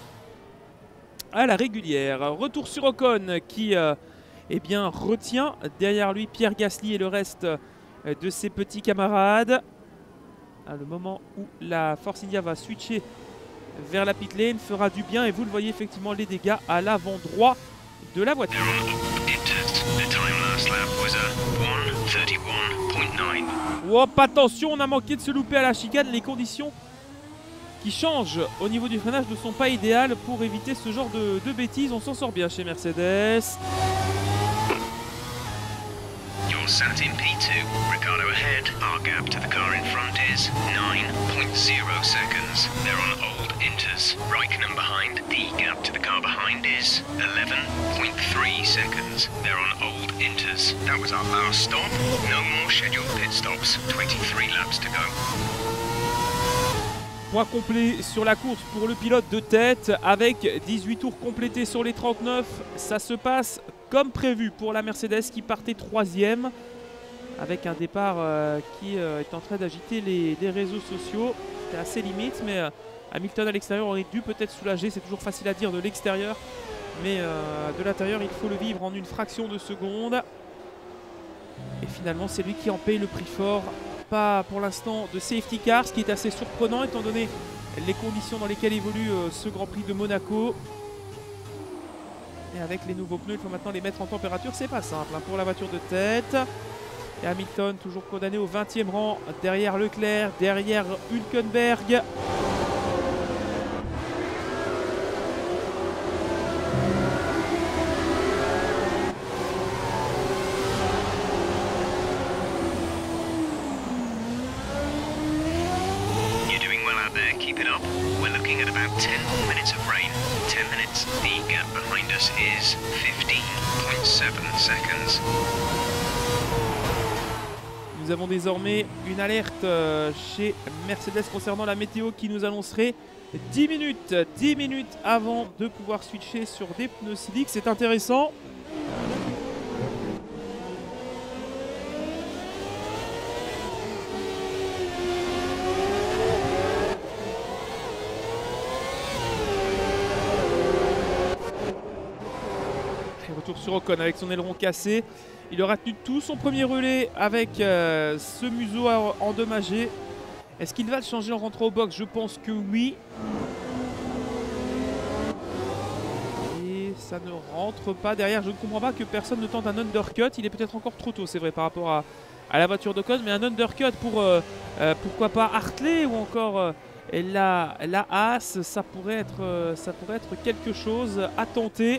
à la régulière. Retour sur Ocon qui euh, eh bien, retient derrière lui Pierre Gasly et le reste de ses petits camarades. À le moment où la Force India va switcher vers la pit lane fera du bien et vous le voyez effectivement les dégâts à l'avant droit de la voiture. Hop, attention, on a manqué de se louper à la chicane. Les conditions qui changent au niveau du freinage ne sont pas idéales pour éviter ce genre de, de bêtises. On s'en sort bien chez Mercedes. Sat in P two, Ricciardo ahead. Our gap to the car in front is nine point zero seconds. They're on old inters. Raikkonen behind. The gap to the car behind is eleven point three seconds. They're on old inters. That was our last stop. No more scheduled pit stops. twenty-three laps to go. Point complet sur la course pour le pilote de tête avec dix-huit tours complétés sur les trente-neuf. Ça se passe comme prévu pour la Mercedes qui partait troisième avec un départ euh, qui euh, est en train d'agiter les, les réseaux sociaux. C'était assez limite, mais euh, Hamilton à l'extérieur aurait dû peut-être soulager. C'est toujours facile à dire de l'extérieur, mais euh, de l'intérieur il faut le vivre en une fraction de seconde. Et finalement c'est lui qui en paye le prix fort. Pas pour l'instant de safety car, ce qui est assez surprenant étant donné les conditions dans lesquelles évolue euh, ce Grand Prix de Monaco. Et avec les nouveaux pneus, il faut maintenant les mettre en température. C'est pas simple hein, pour la voiture de tête. Et Hamilton toujours condamné au vingtième rang derrière Leclerc, derrière Hülkenberg. Keep it up. We're looking at about ten more minutes of rain. ten minutes. The gap behind us is fifteen point seven seconds. Nous avons désormais une alerte chez Mercedes concernant la météo qui nous annoncerait dix minutes, dix minutes avant de pouvoir switcher sur des pneus slick. C'est intéressant. Retour sur Ocon avec son aileron cassé. Il aura tenu tout son premier relais avec euh, ce museau endommagé. Est-ce qu'il va le changer en rentrant au box? Je pense que oui. Et ça ne rentre pas derrière. Je ne comprends pas que personne ne tente un undercut. Il est peut-être encore trop tôt, c'est vrai, par rapport à, à la voiture d'Ocon. Mais un undercut pour, euh, euh, pourquoi pas, Hartley ou encore euh, la, la Haas, ça pourrait, être, euh, ça pourrait être quelque chose à tenter.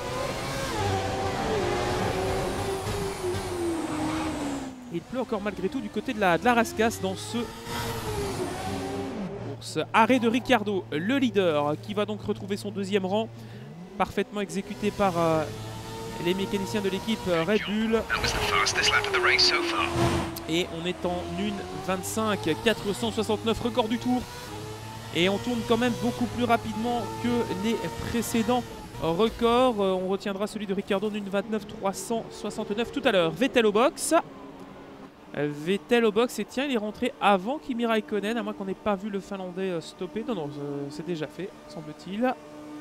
Il pleut encore malgré tout du côté de la, de la Rascasse dans ce course. Arrêt de Ricciardo, le leader, qui va donc retrouver son deuxième rang. Parfaitement exécuté par euh, les mécaniciens de l'équipe Red Bull. Et on est en une vingt-cinq quatre cent soixante-neuf, record du tour. Et on tourne quand même beaucoup plus rapidement que les précédents records. On retiendra celui de Ricciardo en une vingt-neuf trois cent soixante-neuf tout à l'heure. Vettel au box. Vettel au box et tiens, il est rentré avant Kimi Raikkonen, à moins qu'on n'ait pas vu le Finlandais stopper. Non, non, c'est déjà fait, semble-t-il.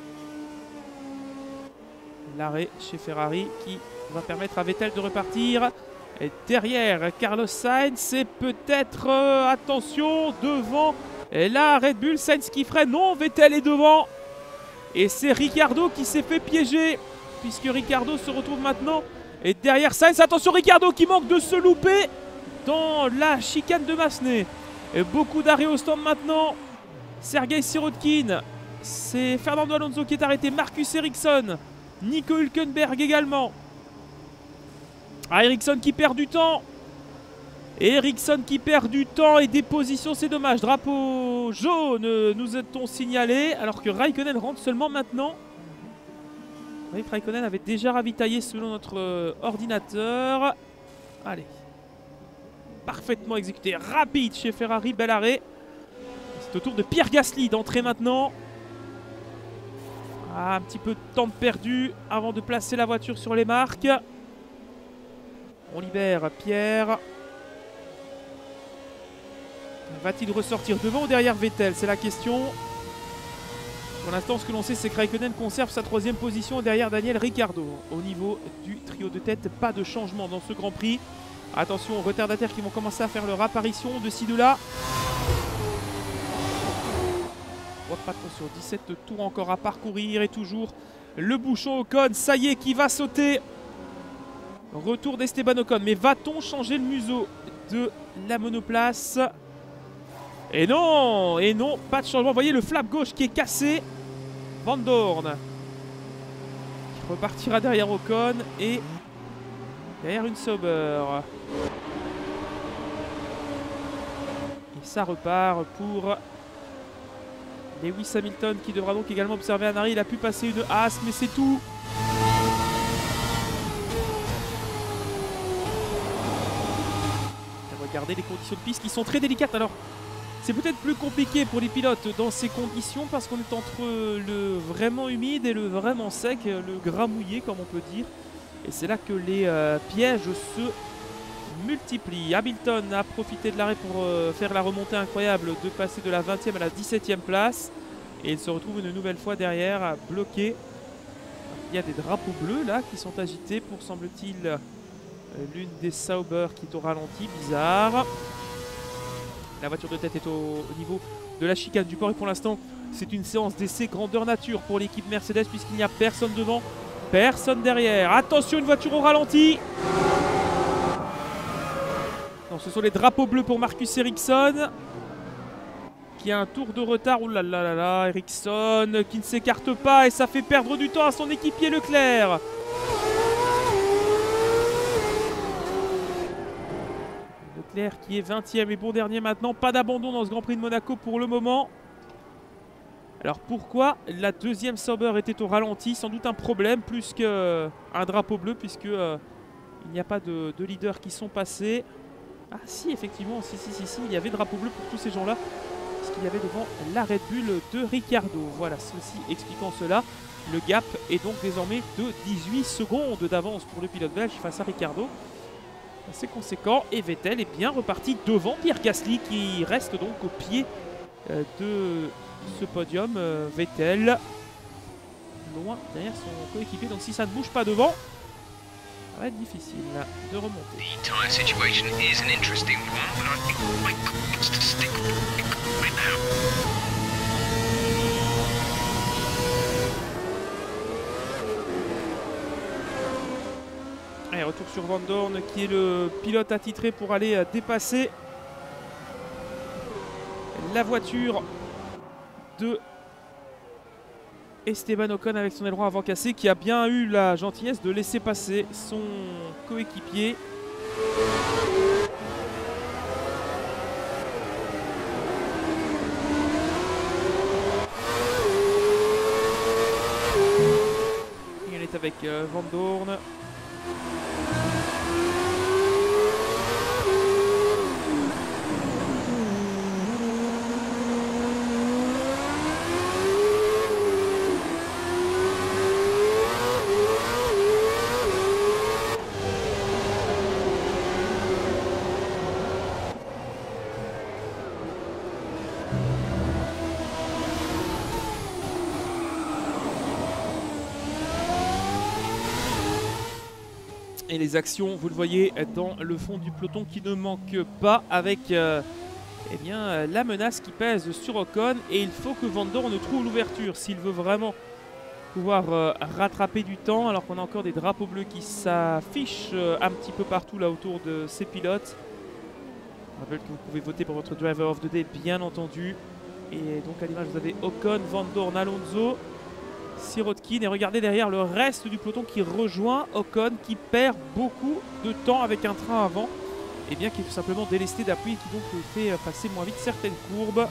L'arrêt chez Ferrari qui va permettre à Vettel de repartir. Et derrière, Carlos Sainz et peut-être, euh, attention, devant et là, Red Bull, Sainz qui freine. Non, Vettel est devant. Et c'est Ricciardo qui s'est fait piéger, puisque Ricciardo se retrouve maintenant. Et derrière Sainz, attention, Ricciardo qui manque de se louper dans la chicane de Massenet. Et beaucoup d'arrêts au stand maintenant. Sergei Sirotkin, c'est Fernando Alonso qui est arrêté. Marcus Ericsson, Nico Hülkenberg également. Ah, Ericsson qui perd du temps. Et Ericsson qui perd du temps et des positions, c'est dommage. Drapeau jaune, nous a-t-on signalé, alors que Raikkonen rentre seulement maintenant. Oui, Raikkonen avait déjà ravitaillé selon notre euh, ordinateur. Allez. Parfaitement exécuté, rapide chez Ferrari, bel arrêt. C'est au tour de Pierre Gasly d'entrer maintenant. Ah, un petit peu de temps perdu avant de placer la voiture sur les marques. On libère Pierre. Va-t-il ressortir devant ou derrière Vettel? C'est la question. Pour l'instant, ce que l'on sait, c'est que Raikkonen conserve sa troisième position derrière Daniel Ricciardo. Au niveau du trio de tête, pas de changement dans ce Grand Prix. Attention aux retardataires qui vont commencer à faire leur apparition de ci, de là. Oh, pas trop sur dix-sept tours encore à parcourir et toujours le bouchon Ocon. Ça y est, qui va sauter. Retour d'Esteban Ocon. Mais va-t-on changer le museau de la monoplace? Et non, et non, pas de changement. Vous voyez le flap gauche qui est cassé. Van Dorn qui repartira derrière Ocon et derrière une Sauber. Et ça repart pour Lewis Hamilton qui devra donc également observer un arrêt. Il a pu passer une Haas, mais c'est tout. Regardez les conditions de piste qui sont très délicates. Alors, c'est peut-être plus compliqué pour les pilotes dans ces conditions parce qu'on est entre le vraiment humide et le vraiment sec, le gras mouillé comme on peut dire. Et c'est là que les euh, pièges se multiplient. Hamilton a profité de l'arrêt pour euh, faire la remontée incroyable de passer de la vingtième à la dix-septième place. Et il se retrouve une nouvelle fois derrière, bloqué. Il y a des drapeaux bleus là qui sont agités pour, semble-t-il, euh, l'une des Sauber qui est au ralenti. Bizarre. La voiture de tête est au, au niveau de la chicane du port et pour l'instant c'est une séance d'essai grandeur nature pour l'équipe Mercedes puisqu'il n'y a personne devant, personne derrière. Attention, une voiture au ralenti. Non, ce sont les drapeaux bleus pour Marcus Ericsson qui a un tour de retard. Ouh là là là là, Ericsson qui ne s'écarte pas et ça fait perdre du temps à son équipier Leclerc. Leclerc qui est vingtième et bon dernier maintenant. Pas d'abandon dans ce Grand Prix de Monaco pour le moment. Alors pourquoi la deuxième Sauber était au ralenti? Sans doute un problème plus qu'un drapeau bleu puisque euh, il n'y a pas de, de leaders qui sont passés. Ah si, effectivement, si, si, si, si, il y avait drapeau bleu pour tous ces gens-là. Parce qu'il y avait devant la Red Bull de Ricciardo. Voilà, ceci expliquant cela. Le gap est donc désormais de dix-huit secondes d'avance pour le pilote belge face à Ricciardo. C'est conséquent et Vettel est bien reparti devant Pierre Gasly qui reste donc au pied euh, de ce podium. euh, Vettel loin derrière son coéquipier, donc si ça ne bouge pas devant ça va être difficile de remonter. The tire situation is an interesting one, but I think my goal is to stick right now. retour sur Van Dorn qui est le pilote attitré pour aller dépasser la voiture de Esteban Ocon avec son aileron avant cassé, qui a bien eu la gentillesse de laisser passer son coéquipier. Elle est avec euh, Van Dorn. Et les actions, vous le voyez, dans le fond du peloton qui ne manque pas, avec euh, eh bien, la menace qui pèse sur Ocon. Et il faut que Van Dorn trouve l'ouverture s'il veut vraiment pouvoir euh, rattraper du temps, alors qu'on a encore des drapeaux bleus qui s'affichent euh, un petit peu partout là autour de ces pilotes. Je rappelle que vous pouvez voter pour votre Driver of the Day, bien entendu. Et donc à l'image, vous avez Ocon, Van Dorn, Alonso, Sirotkin, et regardez derrière le reste du peloton qui rejoint Ocon, qui perd beaucoup de temps avec un train avant, et bien qui est tout simplement délesté d'appui et qui donc fait passer moins vite certaines courbes.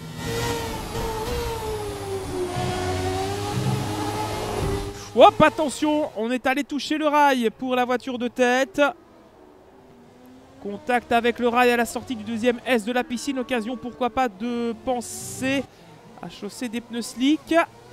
Hop, attention, on est allé toucher le rail pour la voiture de tête. Contact avec le rail à la sortie du deuxième S de la piscine, occasion pourquoi pas de penser à chausser des pneus slick.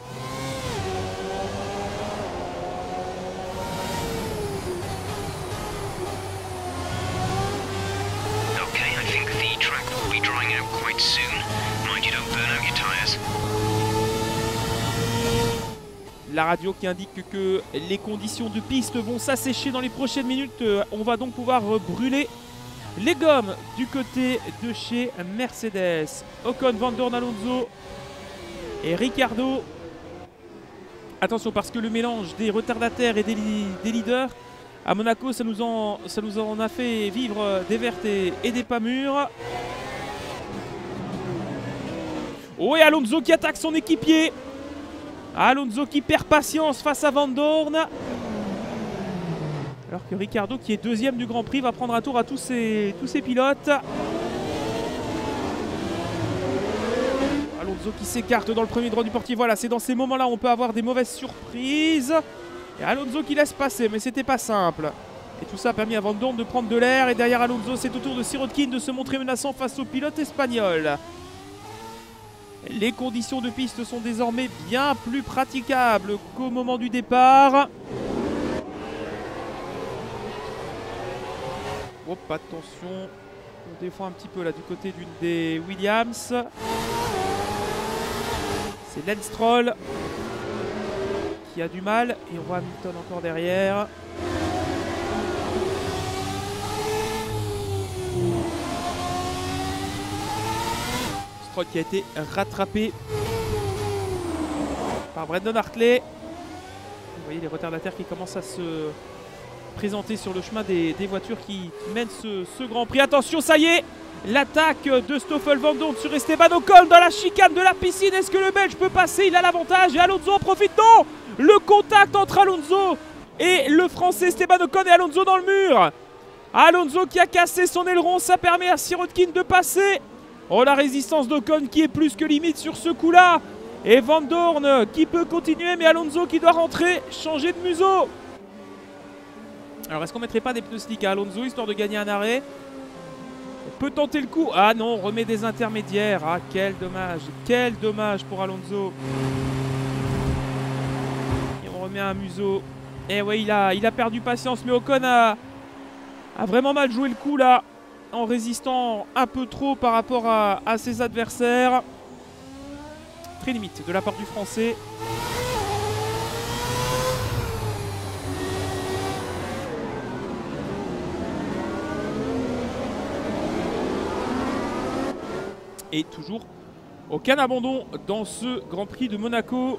La radio qui indique que les conditions de piste vont s'assécher dans les prochaines minutes. On va donc pouvoir brûler les gommes du côté de chez Mercedes. Ocon, Van Dorn, Alonso et Ricciardo. Attention, parce que le mélange des retardataires et des, des leaders à Monaco, ça nous, en, ça nous en a fait vivre des vertes et, et des pas mûres. Oh, et Alonso qui attaque son équipier. Alonso qui perd patience face à Van Dorn. Alors que Ricciardo, qui est deuxième du Grand Prix, va prendre un tour à tous ses, tous ses pilotes. Alonso qui s'écarte dans le premier droit du portier. Voilà, c'est dans ces moments-là où on peut avoir des mauvaises surprises. Et Alonso qui laisse passer, mais c'était pas simple. Et tout ça a permis à Van Dorn de prendre de l'air. Et derrière Alonso, c'est au tour de Sirotkin de se montrer menaçant face au pilote espagnol. Les conditions de piste sont désormais bien plus praticables qu'au moment du départ. Hop, attention. On défend un petit peu là du côté d'une des Williams. C'est Lance Stroll qui a du mal. Et on voit Hamilton encore derrière. Qui a été rattrapé par Brendan Hartley. Vous voyez les retardataires qui commencent à se présenter sur le chemin des, des voitures qui, qui mènent ce, ce Grand Prix. Attention, ça y est, l'attaque de Stoffel Van Dorn sur Esteban Ocon dans la chicane de la piscine. Est-ce que le Belge peut passer? Il a l'avantage et Alonso en profite. Non, le contact entre Alonso et le Français Esteban Ocon, et Alonso dans le mur. Alonso qui a cassé son aileron, ça permet à Sirotkin de passer. Oh, la résistance d'Ocon qui est plus que limite sur ce coup-là. Et Van Dorn qui peut continuer, mais Alonso qui doit rentrer, changer de museau. Alors, est-ce qu'on mettrait pas des pneus slick à Alonso, histoire de gagner un arrêt? On peut tenter le coup. Ah non, on remet des intermédiaires. Ah, quel dommage. Quel dommage pour Alonso. Et on remet un museau. Et ouais, il a, il a perdu patience, mais Ocon a, a vraiment mal joué le coup, là, en résistant un peu trop par rapport à, à ses adversaires. Très limite de la part du Français. Et toujours aucun abandon dans ce Grand Prix de Monaco.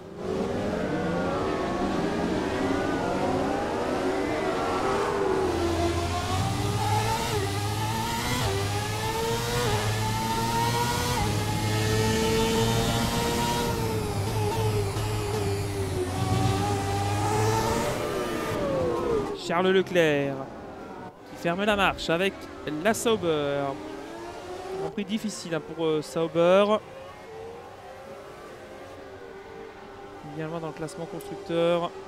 Charles Leclerc qui ferme la marche avec la Sauber. Un prix difficile hein, pour euh, Sauber. Bien loin dans le classement constructeur. En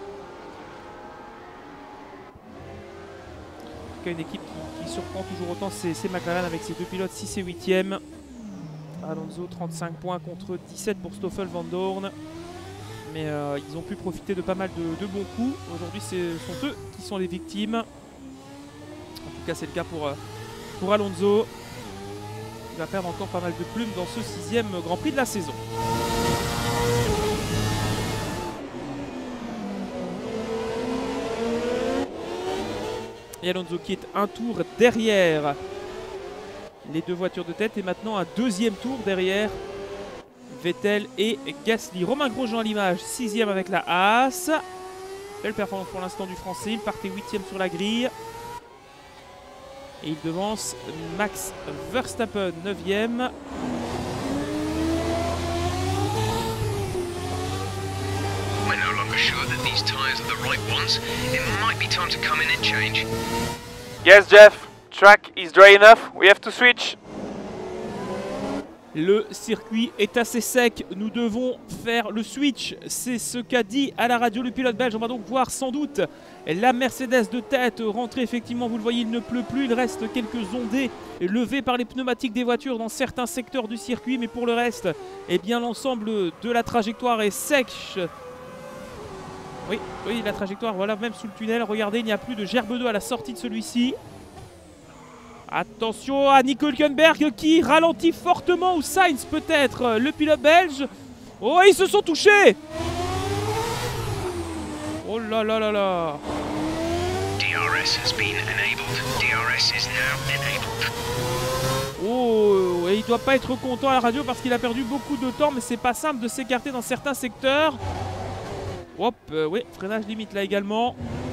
tout cas, une équipe qui, qui surprend toujours autant, c'est McLaren avec ses deux pilotes six et huitième. Alonso trente-cinq points contre dix-sept pour Stoffel Vandoorne. Mais euh, ils ont pu profiter de pas mal de, de bons coups. Aujourd'hui, ce sont eux qui sont les victimes. En tout cas, c'est le cas pour, pour Alonso. Il va perdre encore pas mal de plumes dans ce sixième Grand Prix de la saison. Et Alonso qui est un tour derrière les deux voitures de tête et maintenant un deuxième tour derrière Vettel et Gasly. Romain Grosjean à l'image, sixième avec la Haas. Belle performance pour l'instant du Français, il partait huitième sur la grille. Et il devance Max Verstappen, neuvième. We're no longer sure that these tyres are the right ones. It might be time to come in and change. Yes, Jeff. Track is dry enough. We have to switch. Le circuit est assez sec, nous devons faire le switch. C'est ce qu'a dit à la radio le pilote belge. On va donc voir sans doute la Mercedes de tête rentrer. Effectivement, vous le voyez, il ne pleut plus. Il reste quelques ondées levées par les pneumatiques des voitures dans certains secteurs du circuit. Mais pour le reste, eh bien, l'ensemble de la trajectoire est sèche. Oui, oui, la trajectoire, voilà, même sous le tunnel. Regardez, il n'y a plus de gerbe d'eau à la sortie de celui-ci. Attention à Nico Hülkenberg qui ralentit fortement, ou Sainz peut-être, le pilote belge. Oh, ils se sont touchés. Oh là là là là. D R S has been enabled. D R S is now enabled. Oh, et il doit pas être content à la radio parce qu'il a perdu beaucoup de temps, mais c'est pas simple de s'écarter dans certains secteurs. Hop, euh, oui, freinage limite là également.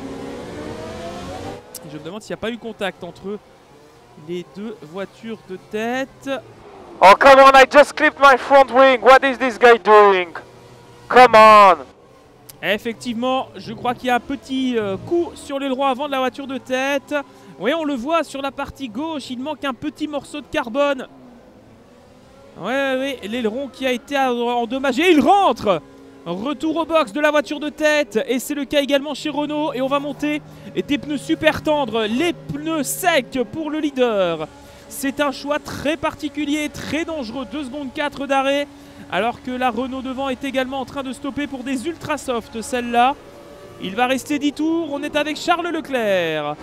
Et je me demande s'il n'y a pas eu contact entre eux. Les deux voitures de tête. Oh, come on, I just clipped my front wing. What is this guy doing? Come on. Effectivement, je crois qu'il y a un petit euh, coup sur l'aileron avant de la voiture de tête. Oui, on le voit sur la partie gauche. Il manque un petit morceau de carbone. Oui, oui, l'aileron qui a été endommagé. Il rentre. Retour au box de la voiture de tête. Et c'est le cas également chez Renault. Et on va monter des pneus super tendres. Les pneus secs pour le leader. C'est un choix très particulier, très dangereux. deux secondes quatre d'arrêt. Alors que la Renault devant est également en train de stopper pour des ultra soft, celle-là. Il va rester dix tours. On est avec Charles Leclerc.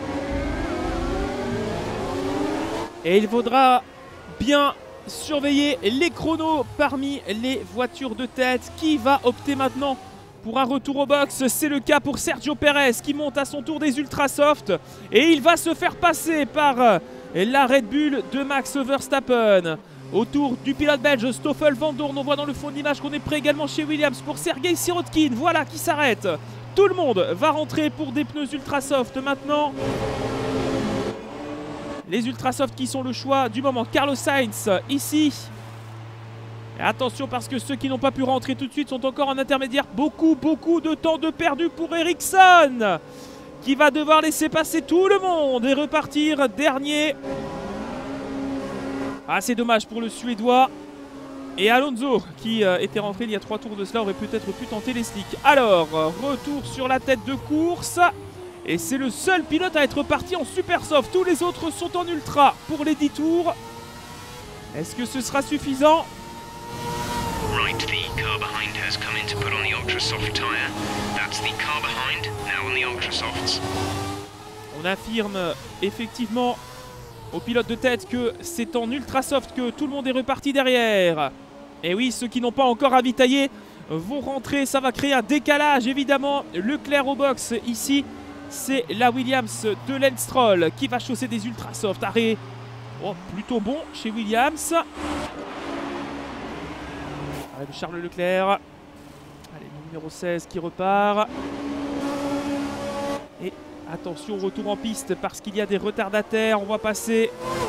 Et il faudra bien surveiller les chronos parmi les voitures de tête. Qui va opter maintenant pour un retour au box? C'est le cas pour Sergio Pérez qui monte à son tour des ultra soft. Et il va se faire passer par la Red Bull de Max Verstappen. Autour du pilote belge Stoffel Vandoorne. On voit dans le fond de l'image qu'on est prêt également chez Williams pour Sergei Sirotkin. Voilà qui s'arrête. Tout le monde va rentrer pour des pneus ultra soft maintenant. Les ultra soft qui sont le choix du moment. Carlos Sainz ici. Et attention parce que ceux qui n'ont pas pu rentrer tout de suite sont encore en intermédiaire. Beaucoup, beaucoup de temps de perdu pour Ericsson qui va devoir laisser passer tout le monde et repartir dernier. Ah, c'est dommage pour le Suédois. Et Alonso, qui euh, était rentré il y a trois tours de cela, aurait peut-être pu tenter les slicks. Alors, retour sur la tête de course. Et c'est le seul pilote à être parti en super soft. Tous les autres sont en ultra pour les dix tours. Est-ce que ce sera suffisant? Right, the car behind has come in to put on the ultra soft tyre. That's the car behind, now on the ultra softs. On affirme effectivement au pilote de tête que c'est en ultra soft que tout le monde est reparti derrière. Et oui, ceux qui n'ont pas encore ravitaillé vont rentrer. Ça va créer un décalage évidemment. Leclerc au box ici. C'est la Williams de Lance Stroll qui va chausser des ultra soft. Arrêt oh, plutôt bon chez Williams. Arrêt de Charles Leclerc. Allez, le numéro seize qui repart. Et attention, retour en piste parce qu'il y a des retardataires. On va passer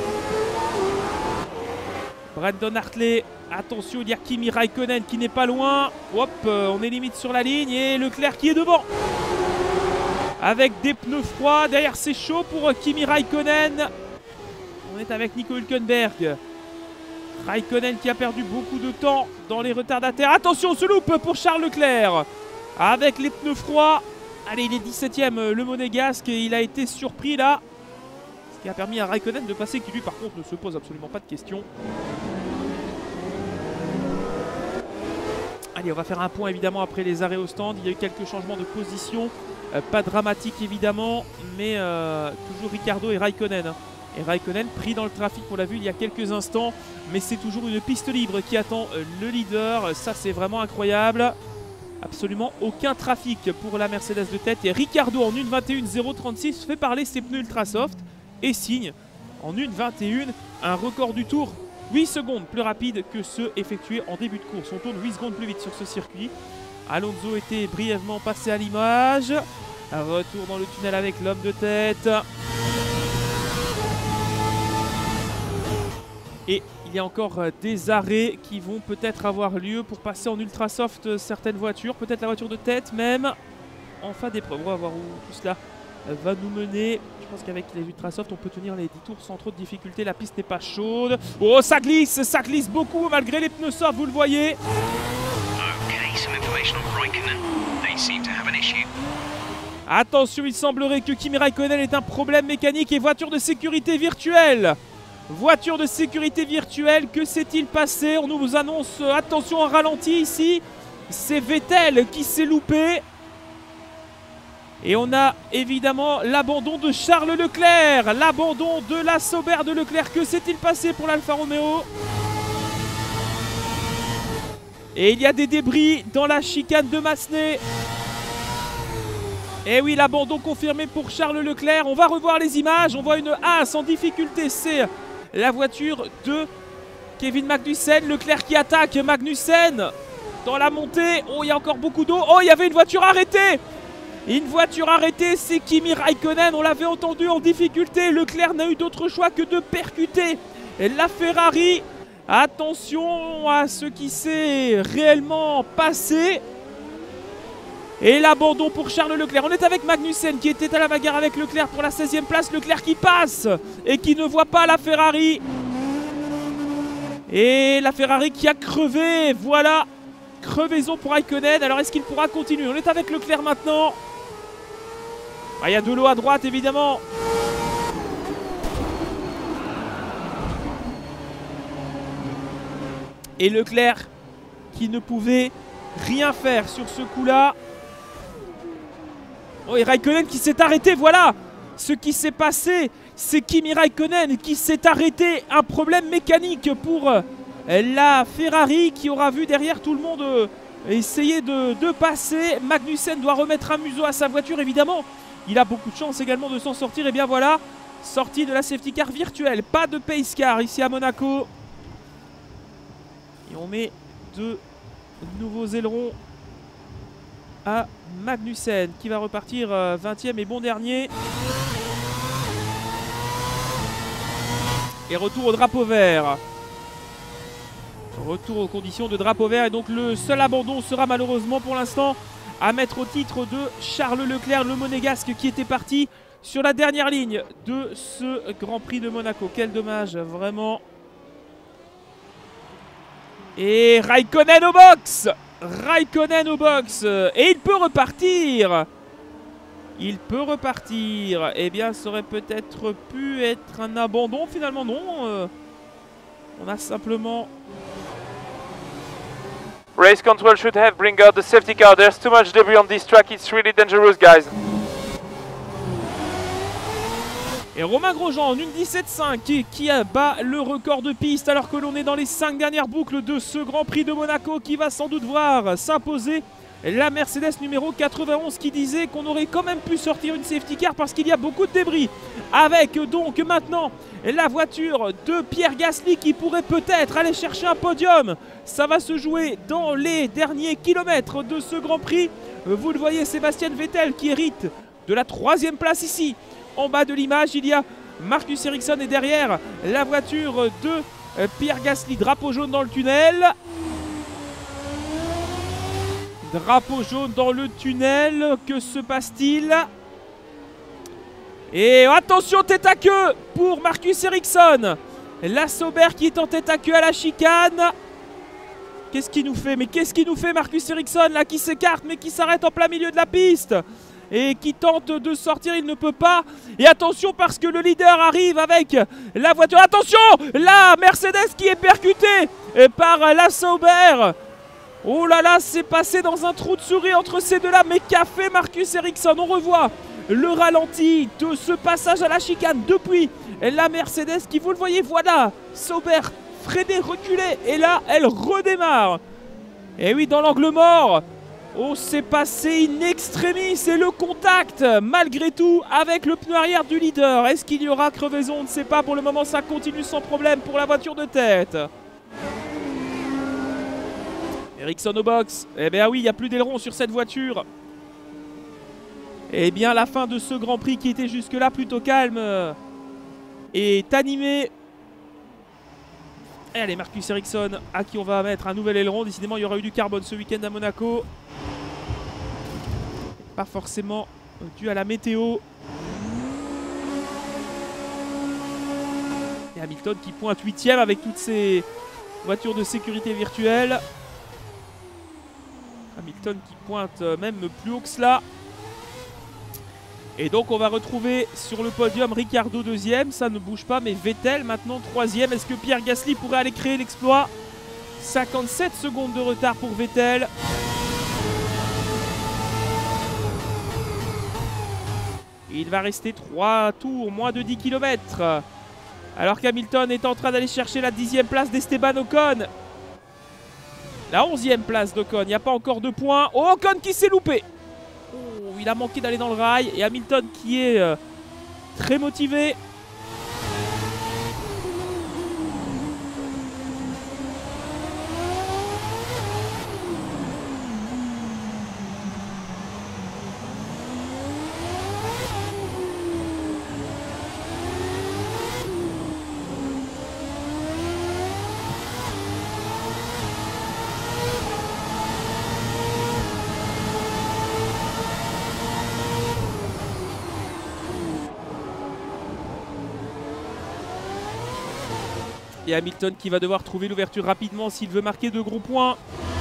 Brandon Hartley. Attention, il y a Kimi Raikkonen qui n'est pas loin. Hop, on est limite sur la ligne et Leclerc qui est devant. avec des pneus froids. Derrière, c'est chaud pour Kimi Raikkonen. On est avec Nico Hülkenberg. Raikkonen qui a perdu beaucoup de temps dans les retardataires. Attention, on se loupe pour Charles Leclerc. Avec les pneus froids. Allez, il est dix-septième, le Monégasque. Et il a été surpris là. Ce qui a permis à Raikkonen de passer, qui lui par contre ne se pose absolument pas de questions. Allez, on va faire un point évidemment après les arrêts au stand. Il y a eu quelques changements de position. Euh, pas dramatique évidemment. Mais euh, toujours Ricciardo et Raikkonen. Hein. Et Raikkonen pris dans le trafic, on l'a vu il y a quelques instants. Mais c'est toujours une piste libre qui attend le leader. Ça, c'est vraiment incroyable. Absolument aucun trafic pour la Mercedes de tête. Et Ricciardo en une vingt et une zéro trente-six fait parler ses pneus ultra soft. Et signe en une vingt et une un record du tour. huit secondes plus rapide que ceux effectués en début de course. On tourne huit secondes plus vite sur ce circuit. Alonso était brièvement passé à l'image. Retour dans le tunnel avec l'homme de tête. Et il y a encore des arrêts qui vont peut-être avoir lieu pour passer en ultra soft certaines voitures, peut-être la voiture de tête même. En fin d'épreuve, on va voir où tout cela va nous mener. Je pense qu'avec les ultra soft, on peut tenir les dix tours sans trop de difficultés. La piste n'est pas chaude. Oh, ça glisse, ça glisse beaucoup malgré les pneus soft, vous le voyez. Okay, some information on Raikkonen. They seem to have an issue. Attention, il semblerait que Kimi Raikkonen ait un problème mécanique et voiture de sécurité virtuelle. Voiture de sécurité virtuelle, que s'est-il passé? On nous annonce, euh, attention, en ralenti ici. C'est Vettel qui s'est loupé. Et on a évidemment l'abandon de Charles Leclerc. L'abandon de la Sauber de Leclerc. Que s'est-il passé pour l'Alfa Romeo? Et il y a des débris dans la chicane de Massenet. Et oui, l'abandon confirmé pour Charles Leclerc. On va revoir les images. On voit une Haas en difficulté. C'est la voiture de Kevin Magnussen. Leclerc qui attaque Magnussen dans la montée. Oh, il y a encore beaucoup d'eau. Oh, il y avait une voiture arrêtée. Une voiture arrêtée, c'est Kimi Raikkonen. On l'avait entendu en difficulté. Leclerc n'a eu d'autre choix que de percuter la Ferrari. Attention à ce qui s'est réellement passé. Et l'abandon pour Charles Leclerc. On est avec Magnussen qui était à la bagarre avec Leclerc pour la seizième place. Leclerc qui passe et qui ne voit pas la Ferrari. Et la Ferrari qui a crevé. Voilà, crevaison pour Raikkonen. Alors est-ce qu'il pourra continuer? On est avec Leclerc maintenant. Ah, il y a de l'eau à droite évidemment. Et Leclerc qui ne pouvait rien faire sur ce coup-là. Oh, et Raikkonen qui s'est arrêté, voilà ce qui s'est passé. C'est Kimi Raikkonen qui s'est arrêté. Un problème mécanique pour la Ferrari qui aura vu derrière tout le monde essayer de, de passer. Magnussen doit remettre un museau à sa voiture évidemment. Il a beaucoup de chance également de s'en sortir. Et bien voilà, sortie de la safety car virtuelle. Pas de pace car ici à Monaco. Et on met deux nouveaux ailerons à Magnussen qui va repartir vingtième et bon dernier. Et retour au drapeau vert. Retour aux conditions de drapeau vert. Et donc le seul abandon sera malheureusement pour l'instant à mettre au titre de Charles Leclerc, le Monégasque qui était parti sur la dernière ligne de ce Grand Prix de Monaco. Quel dommage, vraiment. Et Raikkonen au box. Raikkonen au box. Et il peut repartir. Il peut repartir. Eh bien, ça aurait peut-être pu être un abandon. Finalement, non. Euh, on a simplement... Race control should have bring out the safety car. There's too much debris on this track. It's really dangerous, guys. Et Romain Grosjean en une dix-sept cinq qui, qui bat le record de piste alors que l'on est dans les cinq dernières boucles de ce Grand Prix de Monaco qui va sans doute voir s'imposer la Mercedes numéro quatre-vingt-onze qui disait qu'on aurait quand même pu sortir une safety car parce qu'il y a beaucoup de débris. Avec donc maintenant la voiture de Pierre Gasly qui pourrait peut-être aller chercher un podium. Ça va se jouer dans les derniers kilomètres de ce Grand Prix. Vous le voyez, Sébastien Vettel qui hérite de la troisième place ici. En bas de l'image, il y a Marcus Ericsson et derrière la voiture de Pierre Gasly. Drapeau jaune dans le tunnel. Drapeau jaune dans le tunnel. Que se passe-t-il? Et attention, tête à queue pour Marcus Ericsson. La Sauber qui est en tête à queue à la chicane. Qu'est-ce qu'il nous fait? Mais qu'est-ce qu'il nous fait Marcus Ericsson là, qui s'écarte mais qui s'arrête en plein milieu de la piste et qui tente de sortir, il ne peut pas. Et attention parce que le leader arrive avec la voiture. Attention, la Mercedes qui est percutée par la Sauber. Oh là là, c'est passé dans un trou de souris entre ces deux-là. Mais qu'a fait Marcus Ericsson? On revoit le ralenti de ce passage à la chicane depuis la Mercedes qui, vous le voyez, voilà, Sauber freinée, reculée. Et là, elle redémarre. Et oui, dans l'angle mort. Oh, c'est passé in extremis, c'est le contact, malgré tout, avec le pneu arrière du leader. Est-ce qu'il y aura crevaison? On ne sait pas. Pour le moment, ça continue sans problème pour la voiture de tête. Ericsson au box. Eh bien oui, il n'y a plus d'aileron sur cette voiture. Eh bien, la fin de ce Grand Prix qui était jusque-là plutôt calme est animée. Et allez, Marcus Ericsson, à qui on va mettre un nouvel aileron. Décidément, il y aura eu du carbone ce week-end à Monaco. Pas forcément dû à la météo. Et Hamilton qui pointe huitième avec toutes ces voitures de sécurité virtuelle. Hamilton qui pointe même plus haut que cela. Et donc on va retrouver sur le podium Ricciardo deuxième, ça ne bouge pas, mais Vettel maintenant troisième. Est-ce que Pierre Gasly pourrait aller créer l'exploit? cinquante-sept secondes de retard pour Vettel. Il va rester trois tours, moins de dix kilomètres. Alors qu'Hamilton est en train d'aller chercher la dixième place d'Esteban Ocon. La onzième place d'Ocon, il n'y a pas encore de points. Oh, Ocon qui s'est loupé. Oh, il a manqué d'aller dans le rail. Et Hamilton qui est euh, très motivé. Et Hamilton qui va devoir trouver l'ouverture rapidement s'il veut marquer de gros points.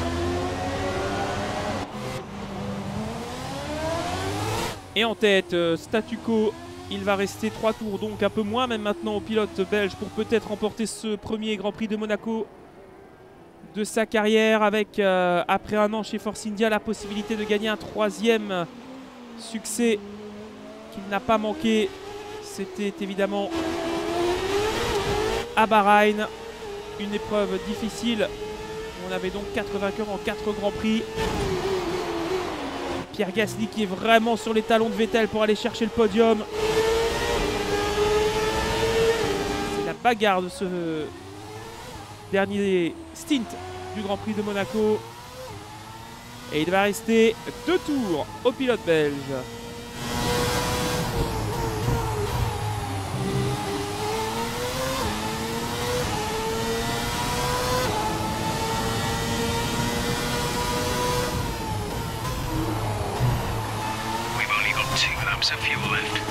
Et en tête, euh, statu quo, il va rester trois tours, donc un peu moins même maintenant au pilote belge pour peut-être remporter ce premier Grand Prix de Monaco de sa carrière avec, euh, après un an chez Force India, la possibilité de gagner un troisième succès qu'il n'a pas manqué. C'était évidemment à Bahreïn, une épreuve difficile. On avait donc quatre vainqueurs en quatre Grands Prix. Pierre Gasly qui est vraiment sur les talons de Vettel pour aller chercher le podium. C'est la bagarre de ce dernier stint du Grand Prix de Monaco. Et il va rester deux tours au pilote belge. Of fuel left.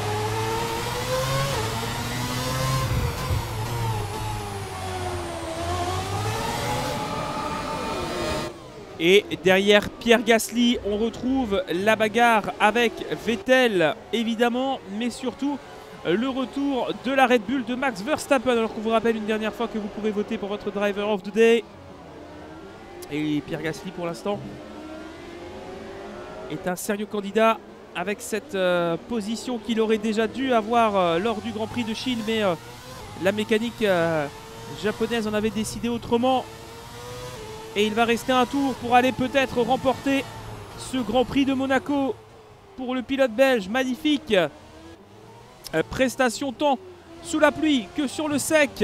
Et derrière Pierre Gasly, on retrouve la bagarre avec Vettel, évidemment, mais surtout le retour de la Red Bull de Max Verstappen. Alors qu'on vous rappelle une dernière fois que vous pouvez voter pour votre Driver of the Day. Et Pierre Gasly, pour l'instant, est un sérieux candidat avec cette euh, position qu'il aurait déjà dû avoir euh, lors du Grand Prix de Chine, mais euh, la mécanique euh, japonaise en avait décidé autrement. Et il va rester un tour pour aller peut-être remporter ce Grand Prix de Monaco pour le pilote belge. Magnifique euh, prestation tant sous la pluie que sur le sec.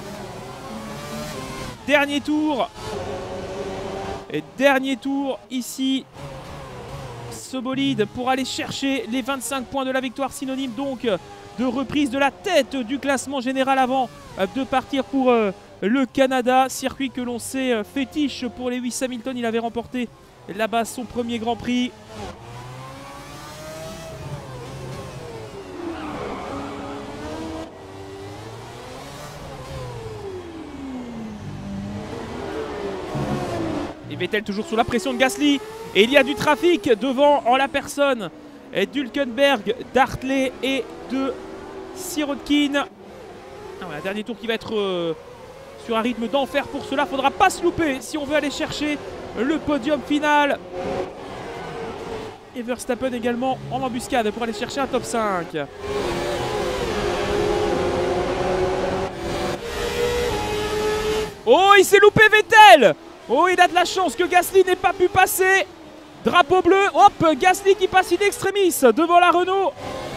Dernier tour. Et dernier tour ici. Ce bolide pour aller chercher les vingt-cinq points de la victoire, synonyme donc de reprise de la tête du classement général avant de partir pour euh, le Canada, circuit que l'on sait euh, fétiche pour Lewis Hamilton. Il avait remporté là-bas son premier Grand Prix. Et Vettel toujours sous la pression de Gasly. Et il y a du trafic devant en la personne d'Hülkenberg, d'Hartley et de Sirotkin. Ah ouais, un dernier tour qui va être euh, sur un rythme d'enfer pour cela. Faudra pas se louper si on veut aller chercher le podium final. Et Verstappen également en embuscade pour aller chercher un top cinq. Oh, il s'est loupé Vettel. Oh, il a de la chance que Gasly n'ait pas pu passer. Drapeau bleu, hop, Gasly qui passe in extremis devant la Renault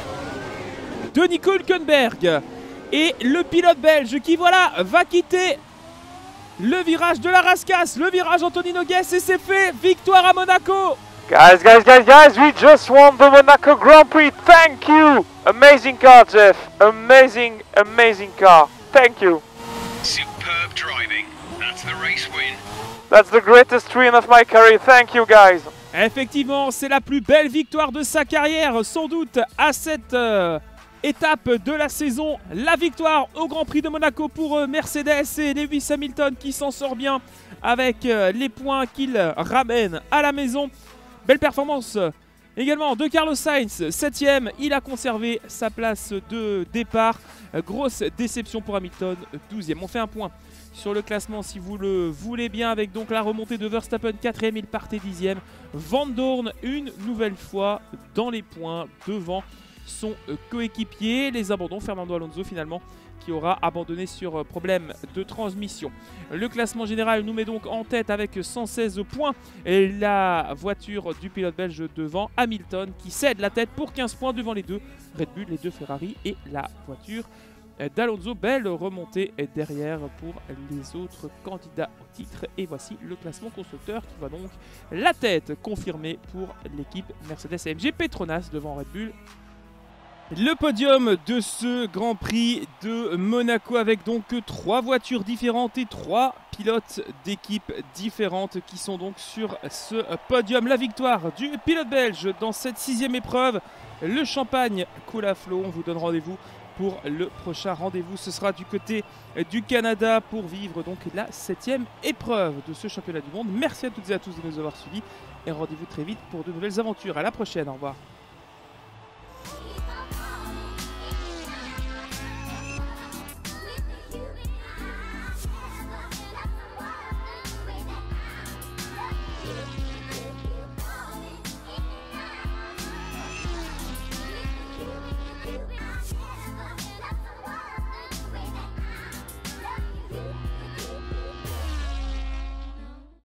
de Nico Hülkenberg. Et le pilote belge qui, voilà, va quitter le virage de la Rascasse, le virage Antonino Guess, et c'est fait. Victoire à Monaco. Guys, guys, guys, guys, we just won the Monaco Grand Prix. Thank you. Amazing car, Jeff. Amazing, amazing car. Thank you. Superb driving. That's the race win. That's the greatest win of my career. Thank you, guys. Effectivement, c'est la plus belle victoire de sa carrière, sans doute, à cette euh, étape de la saison. La victoire au Grand Prix de Monaco pour euh, Mercedes et Lewis Hamilton qui s'en sort bien avec euh, les points qu'il ramène à la maison. Belle performance également de Carlos Sainz, septième. Il a conservé sa place de départ. Grosse déception pour Hamilton, douzième. On fait un point sur le classement si vous le voulez bien, avec donc la remontée de Verstappen, quatrième, il partait dixième. Van Dorn une nouvelle fois dans les points devant son coéquipier. Les abandons, Fernando Alonso finalement qui aura abandonné sur problème de transmission. Le classement général nous met donc en tête avec cent seize points. Et la voiture du pilote belge devant, Hamilton, qui cède la tête pour quinze points devant les deux Red Bull, les deux Ferrari et la voiture d'Alonso. Belle remontée derrière pour les autres candidats au titre. Et voici le classement constructeur qui va donc la tête confirmée pour l'équipe Mercedes A M G Petronas devant Red Bull. Le podium de ce Grand Prix de Monaco avec donc trois voitures différentes et trois pilotes d'équipes différentes qui sont donc sur ce podium. La victoire du pilote belge dans cette sixième épreuve. Le champagne coule à flot. On vous donne rendez-vous pour le prochain rendez-vous. Ce sera du côté du Canada pour vivre donc la septième épreuve de ce championnat du monde. Merci à toutes et à tous de nous avoir suivis et rendez-vous très vite pour de nouvelles aventures. À la prochaine, au revoir.